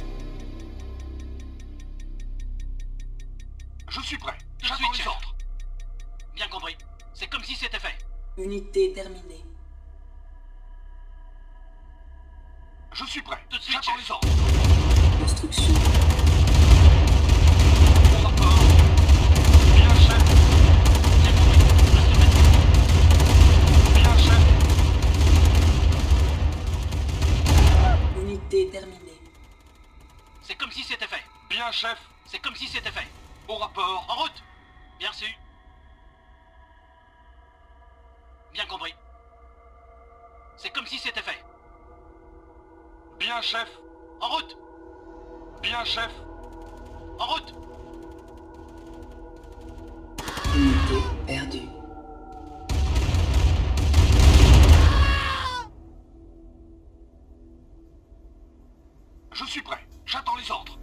Je suis prêt. J'attends les ordres. Bien compris. C'est comme si c'était fait. Unité terminée. Je suis prêt. Tout de suite, j'attends les ordres. Construction. Au rapport. Bien chef. Bien compris. Affirmatif. Bien chef. Unité terminée. C'est comme si c'était fait. Bien chef. C'est comme si c'était fait. Au rapport. En route. Bien sûr. Bien compris. C'est comme si c'était fait. Bien chef. En route. Bien chef. En route. Unité perdue. Je suis prêt. J'attends les ordres.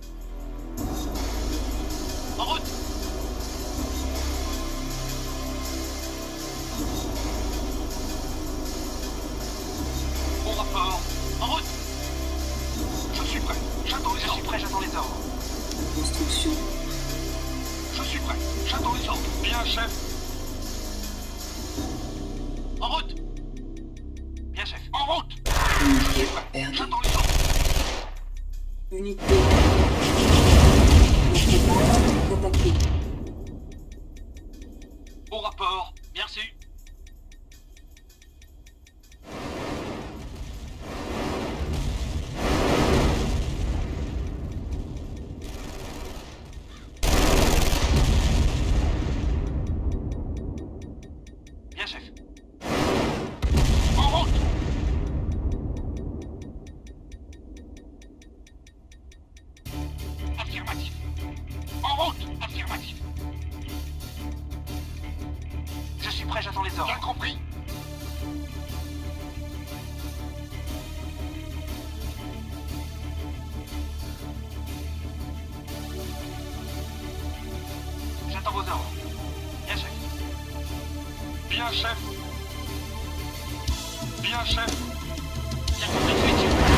En route. Au rapport. En route. Je suis prêt. J'attends les ordres. Je suis prêt, j'attends les ordres. Construction. Je suis prêt. J'attends les ordres. Bien, chef. En route. Bien, chef. En route. Je suis prêt. Perdue. J'attends les ordres. Unité. Notre base est attaquée. Au rapport. Bien reçu. Affirmatif. Je suis prêt, j'attends les ordres. Bien compris. J'attends vos ordres. Bien, chef. Bien, chef. Bien, chef. Bien compris, tout est sûr.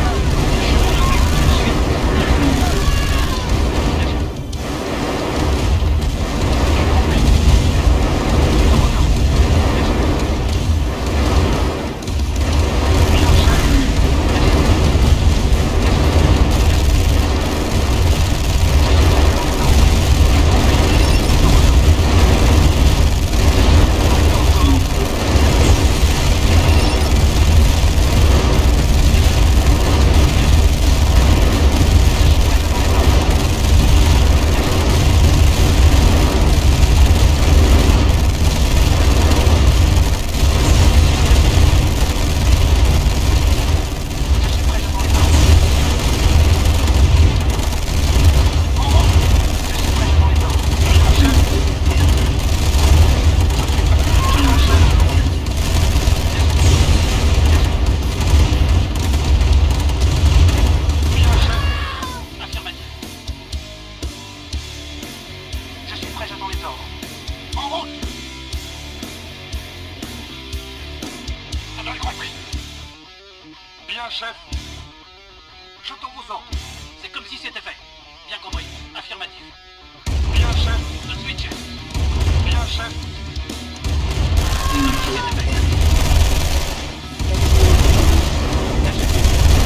Bien, chef. J'entends vos ordres. C'est comme si c'était fait. Bien compris. Affirmatif. Bien, chef. De suite, chef. Bien, chef. C'est comme si c'était fait. Bien, chef.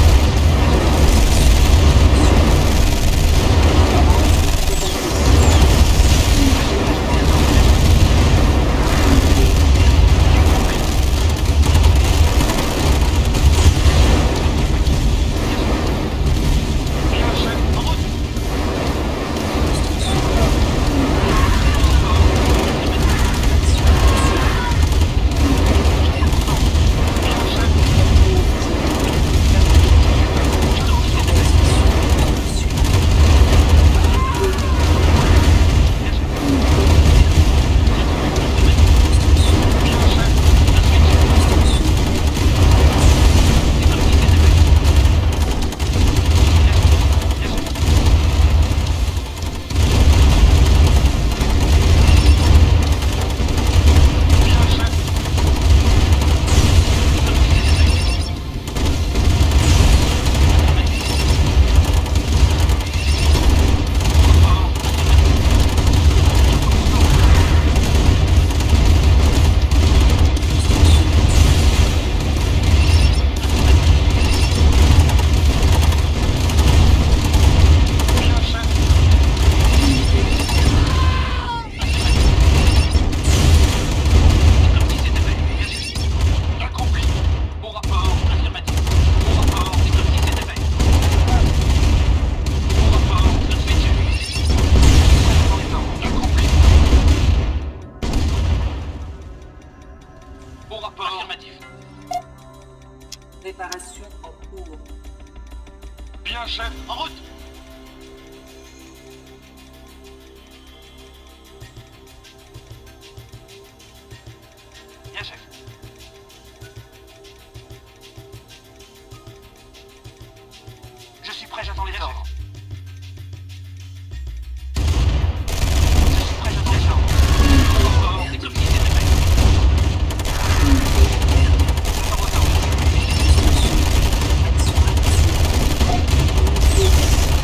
Préparation en cours. Bien, chef. En route. Bien, chef. Je suis prêt, j'attends les ordres. Je suis prêt, j'attends les ordres. Oh, c'est comme si c'était fait. J'attends vos ordres. Action active.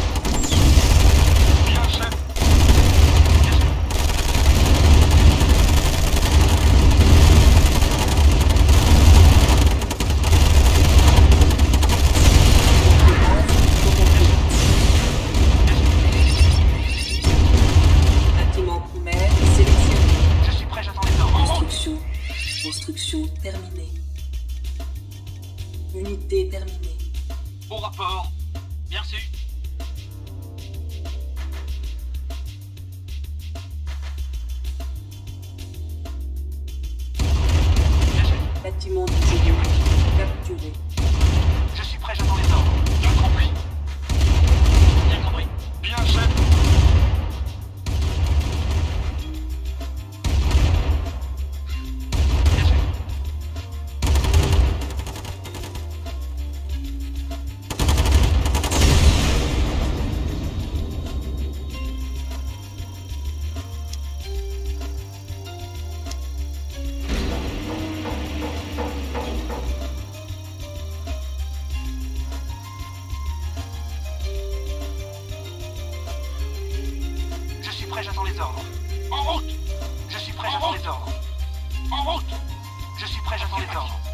prêt, j'attends les ordres. En route! Je suis prêt, j'attends les ordres. En route! Je suis prêt, j'attends les ordres.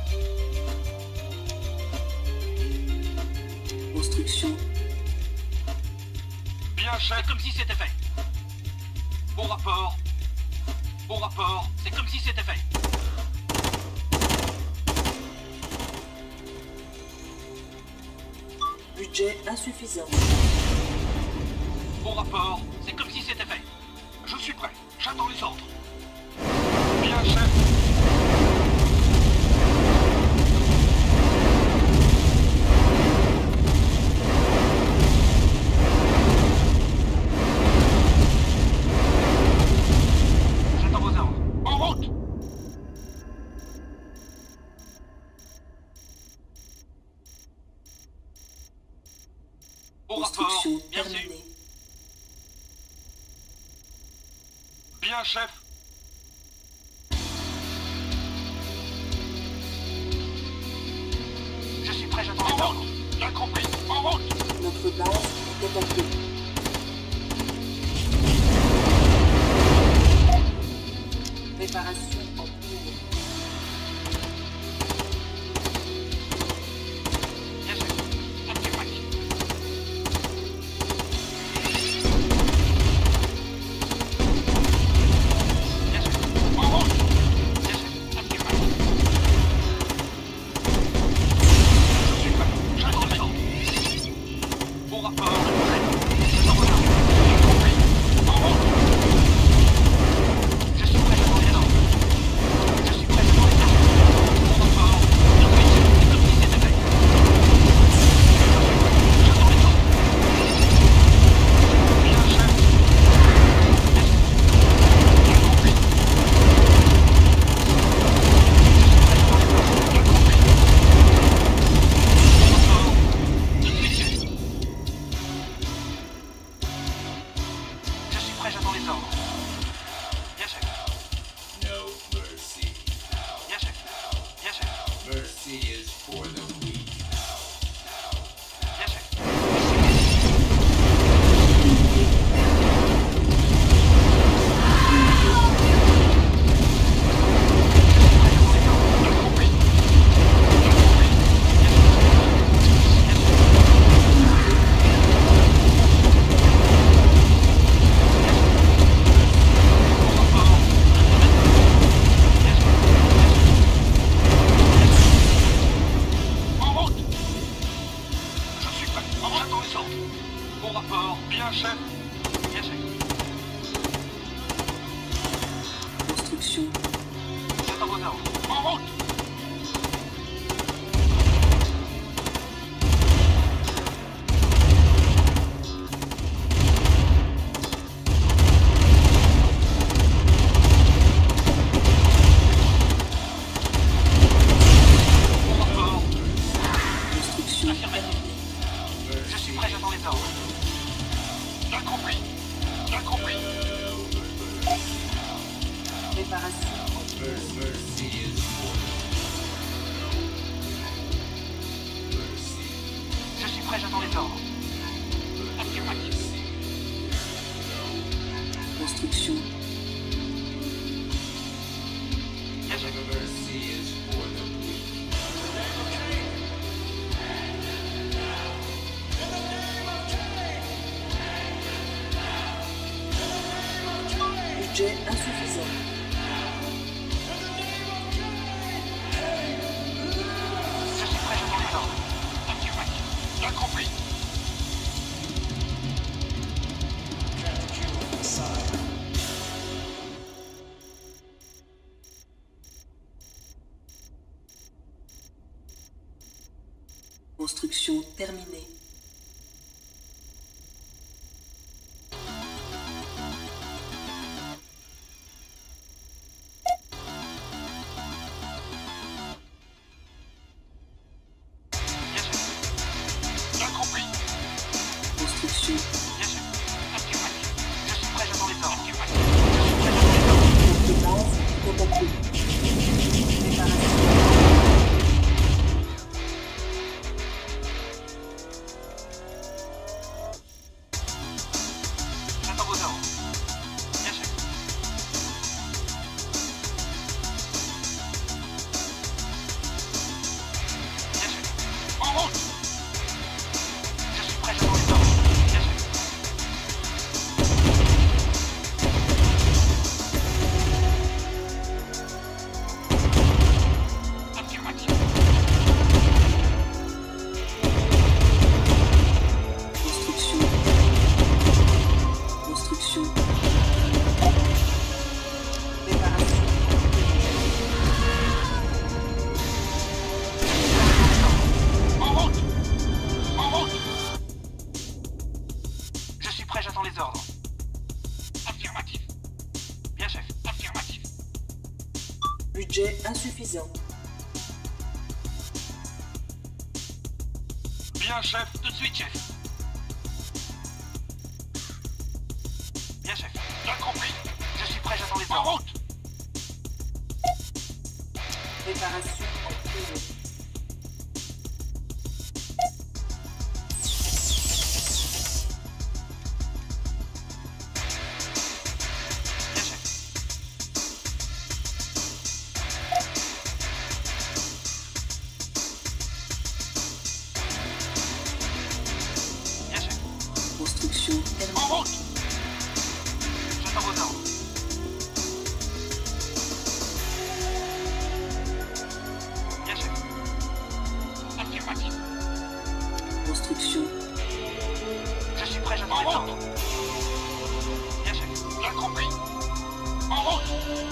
Construction. Bien, chef, comme si c'était fait. Au rapport. Au rapport, c'est comme si c'était fait. Budget insuffisant. Au rapport, c'est comme si c'était fait. Je suis prêt, j'attends les ordres. Bien, chef. J'attends vos ordres. En route! Au rapport, Construction bien sûr. terminée. Bien, chef. Je suis prêt, j'attends les ordres. Bien compris. En route! Notre base est attaquée. Préparation en cours. Bien sûr. Actif, actif. Bien sûr. En route! Bien sûr. Actif, actif. Je suis prêt. J'attends les ordres. Au rapport. J'attends vos ordres. Bien compris. En route! Je suis prêt, j'attends les ordres. Je suis prêt, j'attends les ordres. Au rapport. Bien sûr. C'est comme si c'était fait. J'attends les ordres. Bien, chef. Bien sûr. Bien compris. Bien compris. Au rapport. Tout de suite, chef. Je suis prêt, j'attends les ordres. Bien, chef. No mercy. Bien, chef. Bien, chef. Mercy is for the weak. Bien, chef. Bien compris. Bien compris. Bien, chef. Bien, chef. Au rapport. Bien, chef. En route! Je suis prêt. En route, j'attends les ordres. Au rapport. Bien, chef. Bien, chef. Construction. J'attends vos ordres. En route! Au rapport. Construction Affirmatif. terminée. Je suis prêt, j'attends les ordres. Bien compris. Bien compris. Préparation en cours. Mercy is for the mercy. Je suis prêt, j'attends les ordres. Actif, actif. Construction. Bien, chef. Mercy is for the weak. Budget insuffisant. Je suis prêt, j'attends les ordres. Actif, actif. Bien compris. Construction terminée. Bien, chef. Bien compris. Construction. Bien, chef. Actif, actif. Je suis prêt, j'attends les ordres. Actif, actif. Je suis prêt, j'attends les ordres. Notre base est attaquée. Préparation. prêt, j'attends les ordres. Affirmatif. Bien, chef. Affirmatif. Budget insuffisant. Bien, chef. Tout de suite, chef. Bien, chef. Bien compris. Je suis prêt, j'attends les ordres. En route. Préparation en cours. Bien, chef. Bien, chef. Construction En terminée. route. J'attends vos ordres. Bien, chef. Affirmatif. Construction. Je suis prêt, j'attends les ordres. Bien, chef. Bien compris. En route.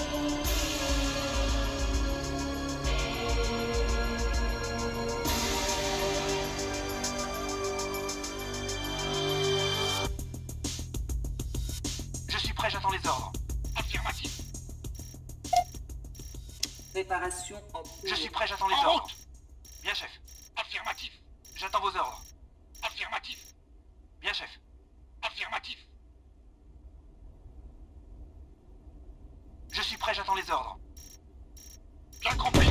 Je suis prêt, j'attends les ordres. Affirmatif. Préparation en cours. Je suis prêt, j'attends les ordres. Bien, chef. Affirmatif. J'attends vos ordres. Affirmatif. Bien, chef. Affirmatif. Je suis prêt, j'attends les ordres. Bien compris.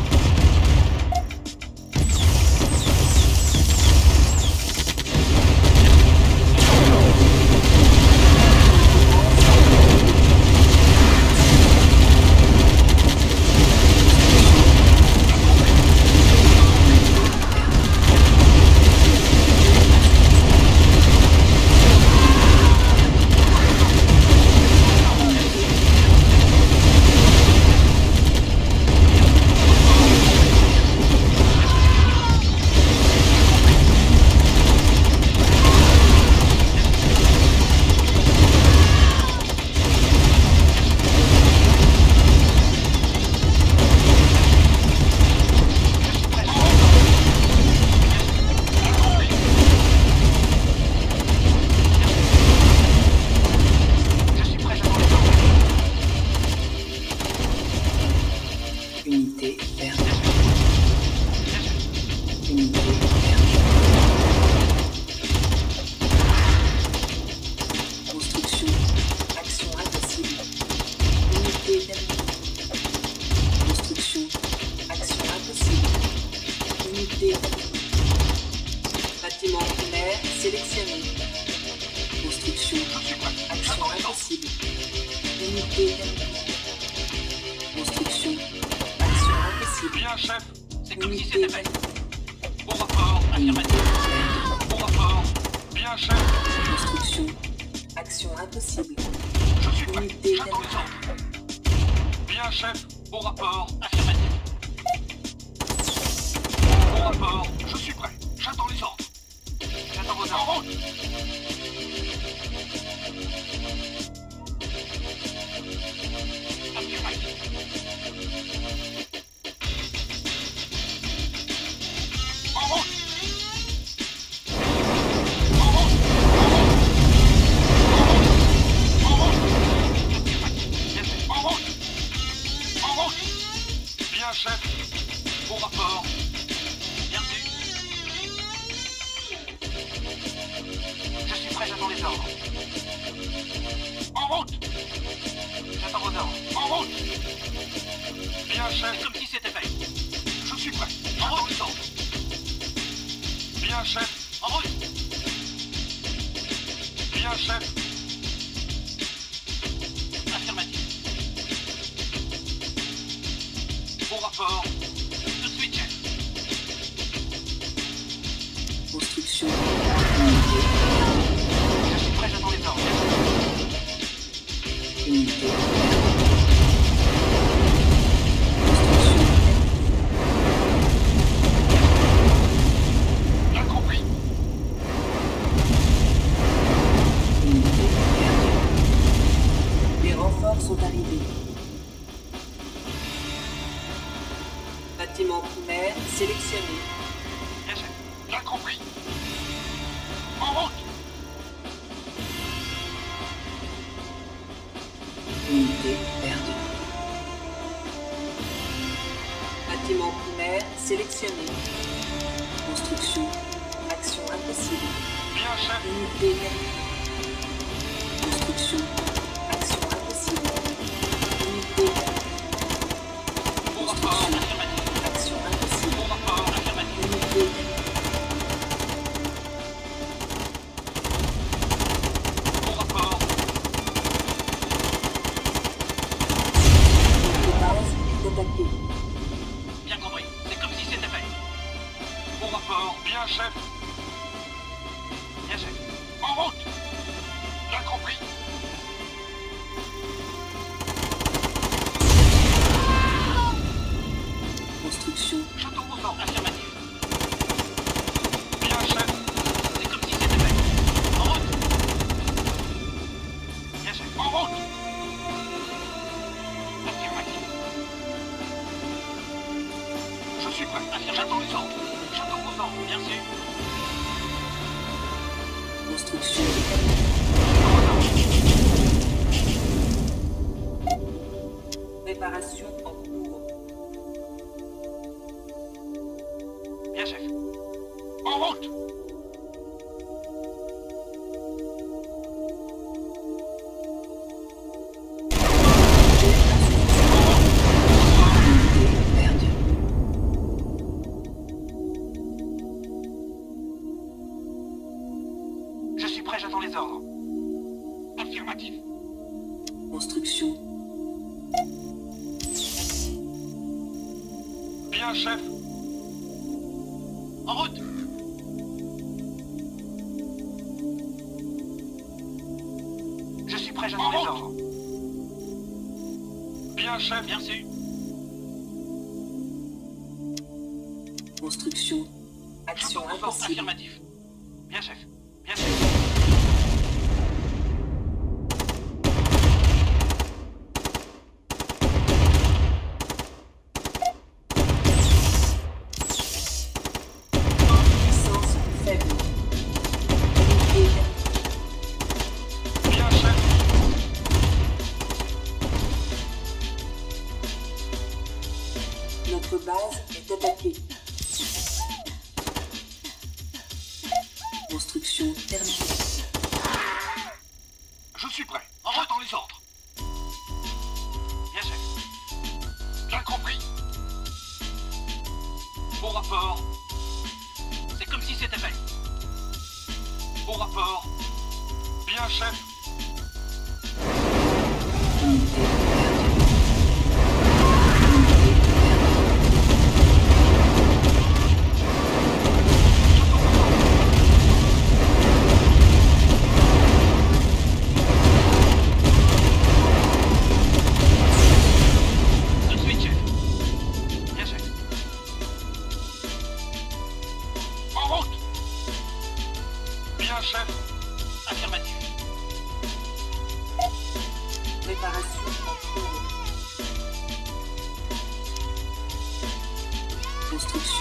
Je suis prêt, j'attends les ordres. Unité perdue. Bien, chef. Unité perdue. Construction. Action impossible. Unité perdue. Construction. Action impossible. Unité perdue. Bâtiment primaire sélectionné. Construction. Je suis prêt. Action J'attends les ordres. impossible. Unité perdue. Construction. Action impossible. Bien, chef. C'est comme si Unité c'était fait. perdue. Bon rapport. Unité Affirmatif. perdue. Bon rapport. Bien, chef. Construction. Action impossible. Je suis prêt. Unité J'attends les perdue. ordres. Bien, chef. Bon rapport. Affirmatif. Bon rapport. Je suis prêt. J'attends les ordres. J'attends vos ordres. En route. Affirmatif. En route. En route. En route. En route. Affirmatif. Bien, chef. En route. En route. Bien, chef. Bon rapport. Bien vu. Je suis prêt, j'attends les ordres. En route. J'attends vos ordres. En route. Bien, chef. Comme si c'était fait. Je suis prêt. J'attends les ordres. Bien, chef. En route. Bien, chef. Affirmatif. Bon rapport. Tout de suite, chef. Construction. Unité. Je suis prêt, j'attends les ordres. Unité. Bien compris. Unité. Les renforts sont arrivés. Bâtiment primaire sélectionné. Bien, chef. Bien compris. En route. Unité perdue. Bâtiment primaire sélectionné. Construction. Action impossible. Bien, chef. Unité perdue. Construction. Action impossible. Unité perdue. Bon rapport, affirmatif. Action impossible. Bon rapport, affirmatif. Unité perdue. Bon rapport. Notre base est attaquée. Bien compris. C'est comme si c'était fait. Bon rapport. Bien, chef. Bien, chef. En route. Bien compris. Construction. Château au fort, affirmatif. Bien, chef. C'est comme si c'était fait. En route. Bien, chef. En route. Affirmatif. Je suis prêt. Affirmatif. J'attends les ordres. Château au fort, bien sûr. Construction. Préparation en cours. Bien, chef. En route. Unité perdue. Je suis prêt, j'attends les ordres. Affirmatif. Construction. Bien, chef. En route. Je suis prêt, j'attends les ordres. Bien, chef. Bien sûr. Construction. Action Château au fort, impossible. affirmatif. Bien, chef. Bien, chef. Puissance faible. Unité perdue. Bien, chef. Notre base est attaquée. Construction terminée. Je suis prêt. J'attends les ordres. Bien, chef. Bien compris. Bon rapport. C'est comme si c'était fait. Bon rapport. Bien, chef. Unité perdue. Tout de suite, chef. Bien, chef. En route. Bien, chef. Affirmatif. Préparation en cours. Construction.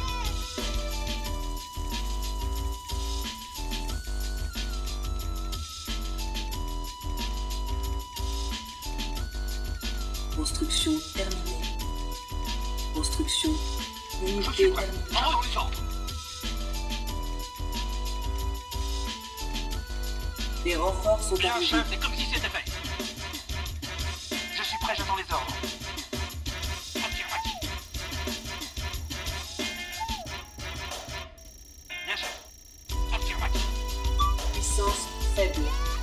Construction terminée. Construction. Je suis Unité prêt. terminée. J'attends les ordres. Les renforts sont Bien, arrivés. chef. C'est comme si c'était fait. Je suis prêt, j'attends les ordres. Affirmatif. Bien, chef. Affirmatif. Puissance faible.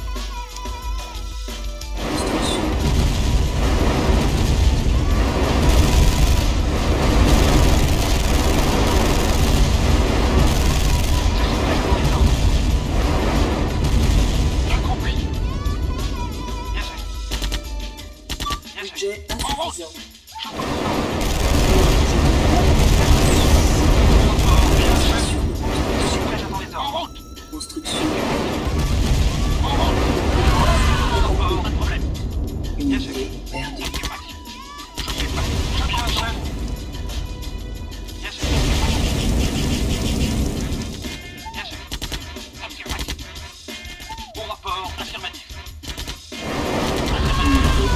Construction. Bien compris. Bien, chef. Bien, chef. Budget insuffisant. Bien, chef. Je suis prêt, j'attends les ordres. En route. Construction. En route. Pas de problème. Bien, chef. Unité perdue. Affirmatif. Je suis prêt. Bien, chef. Bien, chef. Bien, chef. Affirmatif. Bon rapport, affirmatif. Affirmatif.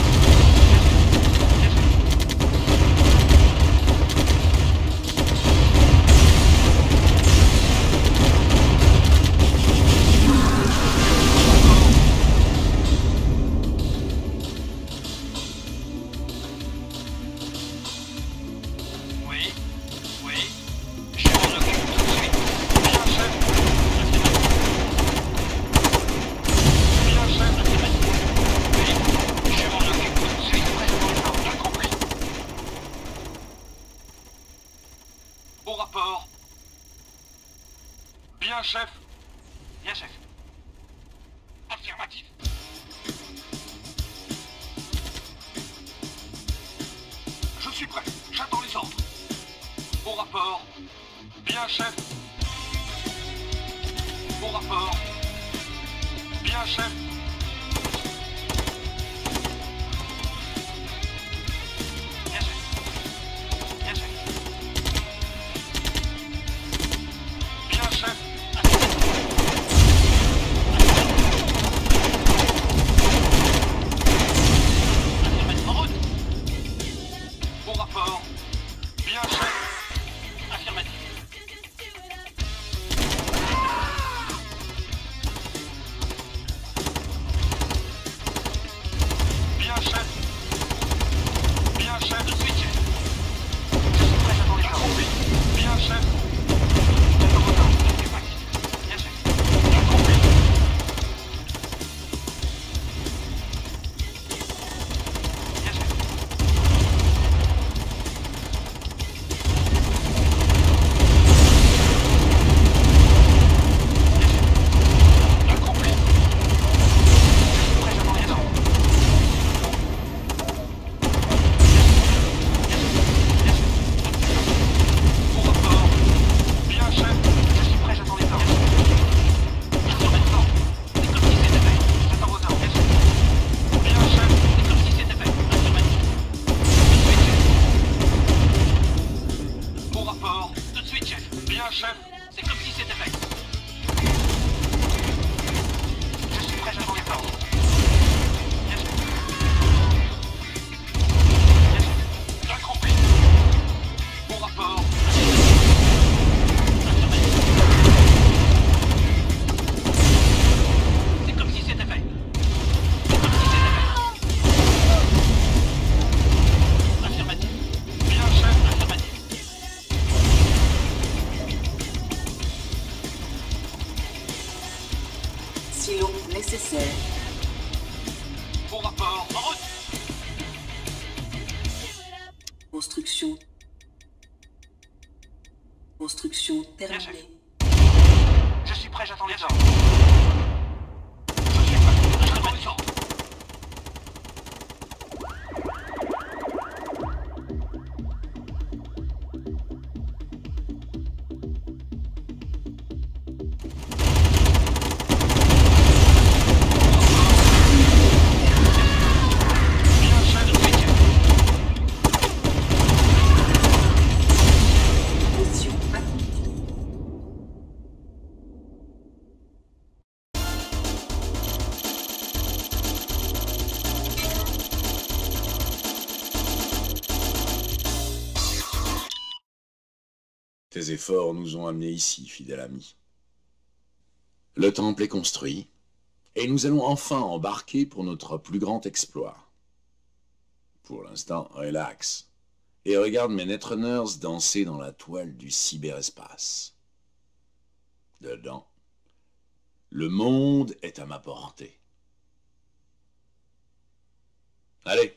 Oui, oui, je m'en occupe tout de suite. Bien, chef. Bien, chef. Oui, je m'en occupe tout de suite. Bien compris. Au rapport. Bien, chef. Bien, chef. Affirmatif. Je suis prêt. J'attends les ordres. Au rapport. Bien, chef. Au rapport. Bien, chef. Bien, chef. Bien, chef. Bien, chef. Affirmatif en route. Au rapport. Bien, chef. Affirmatif. Bien, chef. Bien, chef. De suite, chef. Je suis prêt, j'attends les ordres. Bien, chef. Bien, chef. Bien compris. Bien, chef. Bien compris. Je suis prêt, j'attends les ordres. Au rapport. Bien, chef. Je suis prêt, j'attends les ordres. Bien sûr, maintenant. C'est comme si c'était fait. J'attends vos ordres. Bien, chef. C'est comme si c'était fait. Affirmatif. Tout de suite, chef. Au rapport. Tout de suite, chef. Bien, chef. C'est comme si c'était fait. Je suis prêt, j'attends les ordres. Bien, chef. Bien, chef. Bien compris. Au rapport. Affirmatif. C'est comme si c'était fait. C'est comme si c'était fait. Affirmatif. Bien, chef. Affirmatif. Silo nécessaire. Au rapport. En route. Construction. Construction terminée. Je suis prêt, j'attends les ordres. Je suis prêt, j'attends les ordres. Bien, chef, de suite, chef. Mission accomplie. Tes efforts nous ont amenés ici, fidèle ami. Le temple est construit, Et nous allons enfin embarquer pour notre plus grand exploit. Pour l'instant, relax. Et regarde mes netrunners danser dans la toile du cyberespace. Dedans, le monde est à ma portée. Allez.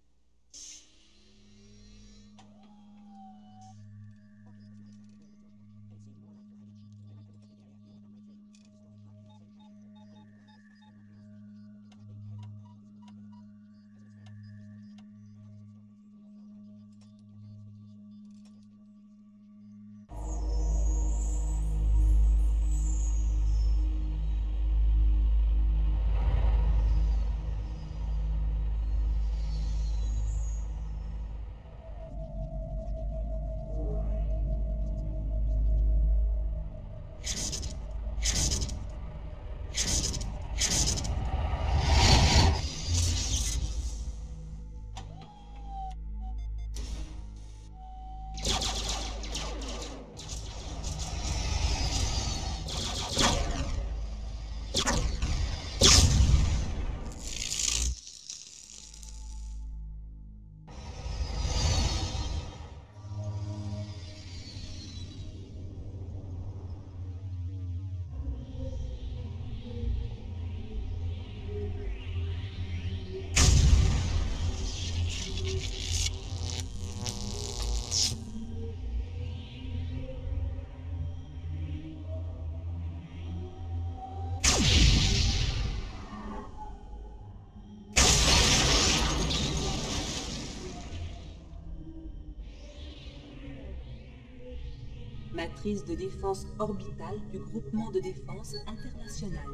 Matrice de défense orbitale du groupement de défense international.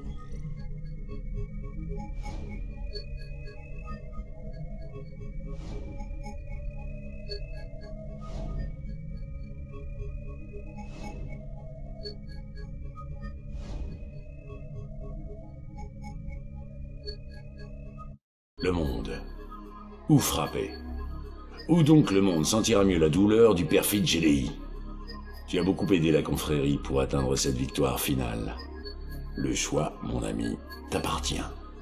Le monde. Où frapper? Où donc le monde sentira mieux la douleur du perfide G D I? Tu as beaucoup aidé la confrérie pour atteindre cette victoire finale. Le choix, mon ami, t'appartient.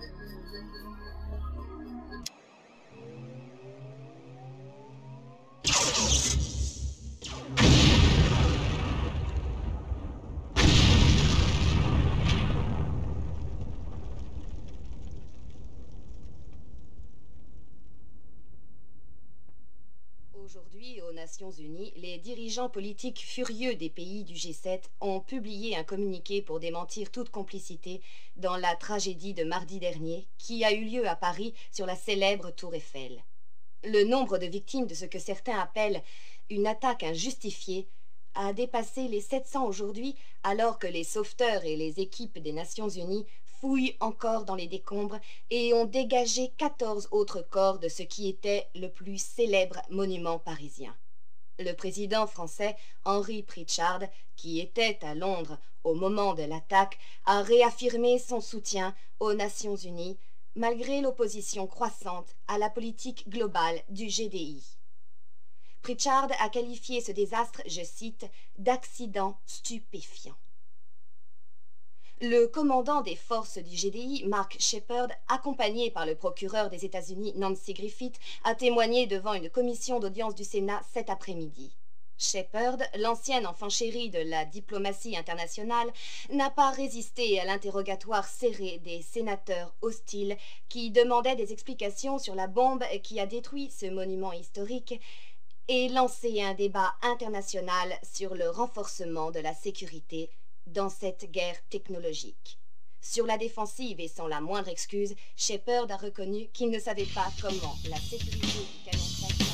Aujourd'hui, aux Nations Unies, les dirigeants politiques furieux des pays du G sept ont publié un communiqué pour démentir toute complicité dans la tragédie de mardi dernier qui a eu lieu à Paris sur la célèbre Tour Eiffel. Le nombre de victimes de ce que certains appellent une attaque injustifiée a dépassé les sept cents aujourd'hui, alors que les sauveteurs et les équipes des Nations Unies fouillent encore dans les décombres et ont dégagé quatorze autres corps de ce qui était le plus célèbre monument parisien. Le président français Henry Pritchard, qui était à Londres au moment de l'attaque, a réaffirmé son soutien aux Nations Unies, malgré l'opposition croissante à la politique globale du G D I. Pritchard a qualifié ce désastre, je cite, d'accident stupéfiant. Le commandant des forces du G D I, Mark Shepard, accompagné par le procureur des États-Unis, Nancy Griffith, a témoigné devant une commission d'audience du Sénat cet après-midi. Shepard, l'ancienne enfant chérie de la diplomatie internationale, n'a pas résisté à l'interrogatoire serré des sénateurs hostiles qui demandaient des explications sur la bombe qui a détruit ce monument historique et lancé un débat international sur le renforcement de la sécurité dans cette guerre technologique. Sur la défensive et sans la moindre excuse, Shepard a reconnu qu'il ne savait pas comment la sécurité du canon